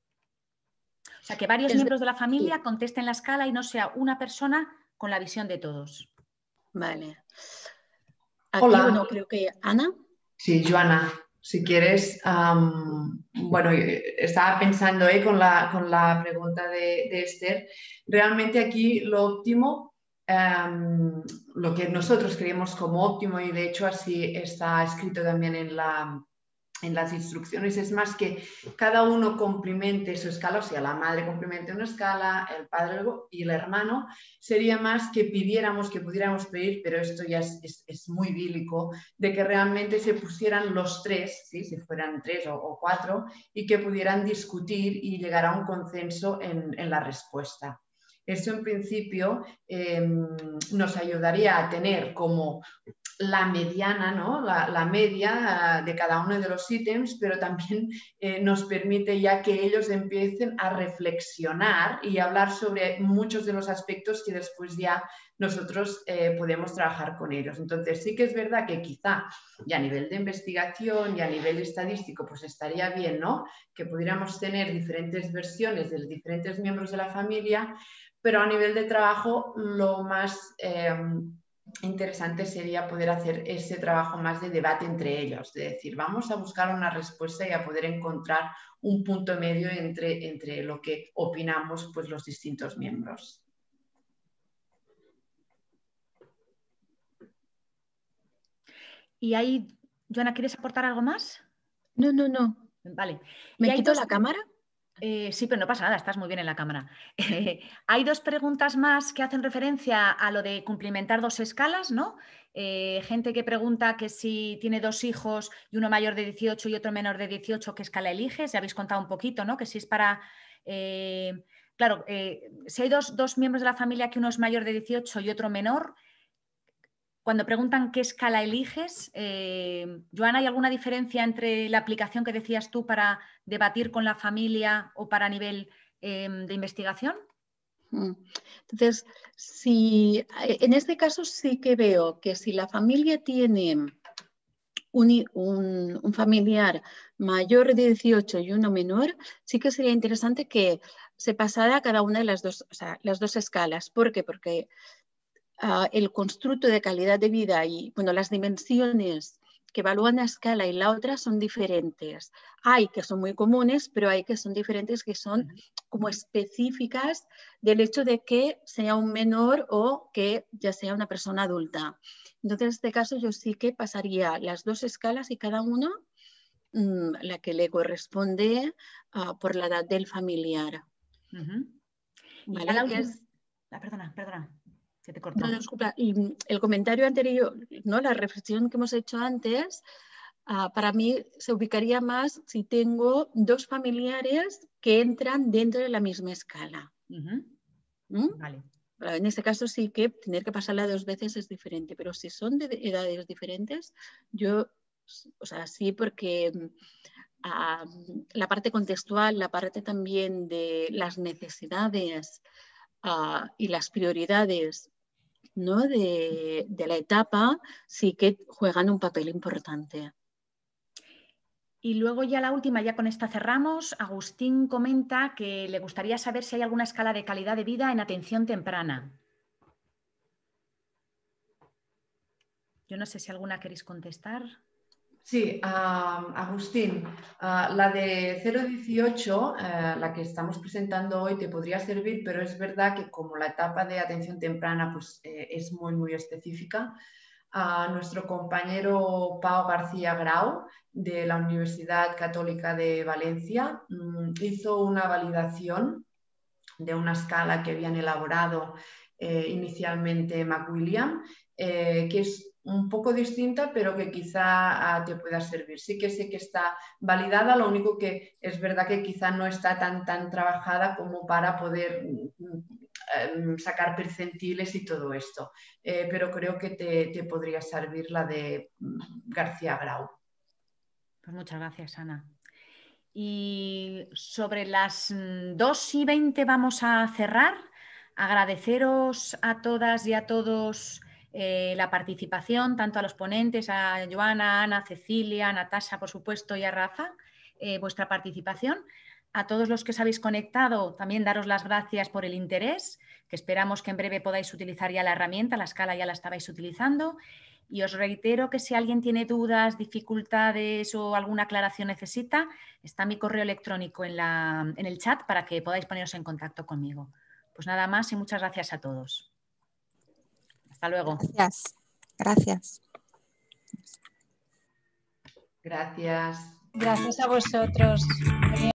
O sea, que varios es miembros de la familia sí. contesten la escala y no sea una persona con la visión de todos. Vale. Aquí, Hola. bueno, creo que Ana. Sí, Joana. Si quieres, um, bueno, estaba pensando eh, con, la, con la pregunta de, de Esther, realmente aquí lo óptimo, um, lo que nosotros creemos como óptimo, y de hecho así está escrito también en, la, en las instrucciones, es más que cada uno complemente su escala, o sea, la madre complemente una escala, el padre y el hermano, sería más que pidiéramos, que pudiéramos pedir, pero esto ya es, es, es muy bíblico, de que realmente se pusieran los tres, ¿sí? Si fueran tres o, o cuatro, y que pudieran discutir y llegar a un consenso en, en la respuesta. Esto en principio eh, nos ayudaría a tener como la mediana, ¿no? la, la media de cada uno de los ítems, pero también eh, nos permite ya que ellos empiecen a reflexionar y hablar sobre muchos de los aspectos que después ya nosotros eh, podemos trabajar con ellos. Entonces sí que es verdad que quizá ya a nivel de investigación y a nivel estadístico pues estaría bien, ¿no? Que pudiéramos tener diferentes versiones de los diferentes miembros de la familia, pero a nivel de trabajo lo más eh, interesante sería poder hacer ese trabajo más de debate entre ellos, de decir, vamos a buscar una respuesta y a poder encontrar un punto medio entre, entre lo que opinamos pues, los distintos miembros. Y ahí, Joana, ¿quieres aportar algo más? No, no, no. Vale. ¿Me y hay quito dos... la cámara? Eh, sí, pero no pasa nada, estás muy bien en la cámara. Eh, hay dos preguntas más que hacen referencia a lo de cumplimentar dos escalas, ¿no? Eh, gente que pregunta que si tiene dos hijos y uno mayor de dieciocho y otro menor de dieciocho, ¿qué escala eliges? Ya habéis contado un poquito, ¿no? Que si es para... Eh, claro, eh, si hay dos, dos miembros de la familia que uno es mayor de dieciocho y otro menor, cuando preguntan qué escala eliges, eh, Joana, ¿hay alguna diferencia entre la aplicación que decías tú para debatir con la familia o para nivel eh, de investigación? Entonces, si, en este caso sí que veo que si la familia tiene un, un, un familiar mayor de dieciocho y uno menor, sí que sería interesante que se pasara a cada una de las dos, o sea, las dos escalas. ¿Por qué? Porque Uh, el constructo de calidad de vida y bueno, las dimensiones que evalúan la escala y la otra son diferentes. Hay que son muy comunes, pero hay que son diferentes, que son como específicas del hecho de que sea un menor o que ya sea una persona adulta. Entonces, en este caso yo sí que pasaría las dos escalas y cada uno mmm, la que le corresponde uh, por la edad del familiar. Uh-huh. ¿Vale? Y ya la Que última... es... ah, perdona, perdona, se te cortó. No, disculpa, el comentario anterior, ¿no? La reflexión que hemos hecho antes, uh, para mí se ubicaría más si tengo dos familiares que entran dentro de la misma escala. Uh-huh. ¿Mm? Vale. En este caso sí que tener que pasarla dos veces es diferente, pero si son de edades diferentes, yo, o sea, sí, porque uh, la parte contextual, la parte también de las necesidades uh, y las prioridades, ¿no? de, de la etapa, sí que juegan un papel importante. Y luego ya la última, ya con esta cerramos. Agustín comenta que le gustaría saber si hay alguna escala de calidad de vida en atención temprana. Yo no sé si alguna queréis contestar. Sí, uh, Agustín, uh, la de cero dieciocho, uh, la que estamos presentando hoy, te podría servir, pero es verdad que como la etapa de atención temprana pues, eh, es muy, muy específica, uh, nuestro compañero Pau García Grau de la Universidad Católica de Valencia um, hizo una validación de una escala que habían elaborado eh, inicialmente McWilliam, eh, que es un poco distinta, pero que quizá uh, te pueda servir. Sí que sé que está validada, lo único que es verdad que quizá no está tan, tan trabajada como para poder um, sacar percentiles y todo esto. Eh, pero creo que te, te podría servir la de um, García Grau. Pues muchas gracias, Ana. Y sobre las dos y veinte vamos a cerrar. Agradeceros a todas y a todos eh, la participación, tanto a los ponentes, a Joana, Ana, Cecilia, a Natasha, por supuesto, y a Rafa, eh, vuestra participación. A todos los que os habéis conectado, también daros las gracias por el interés, que esperamos que en breve podáis utilizar ya la herramienta, la escala ya la estabais utilizando. Y os reitero que si alguien tiene dudas, dificultades o alguna aclaración necesita, está mi correo electrónico en, la, en el chat para que podáis poneros en contacto conmigo. Pues nada más y muchas gracias a todos. Hasta luego. Gracias. Gracias. Gracias. Gracias a vosotros.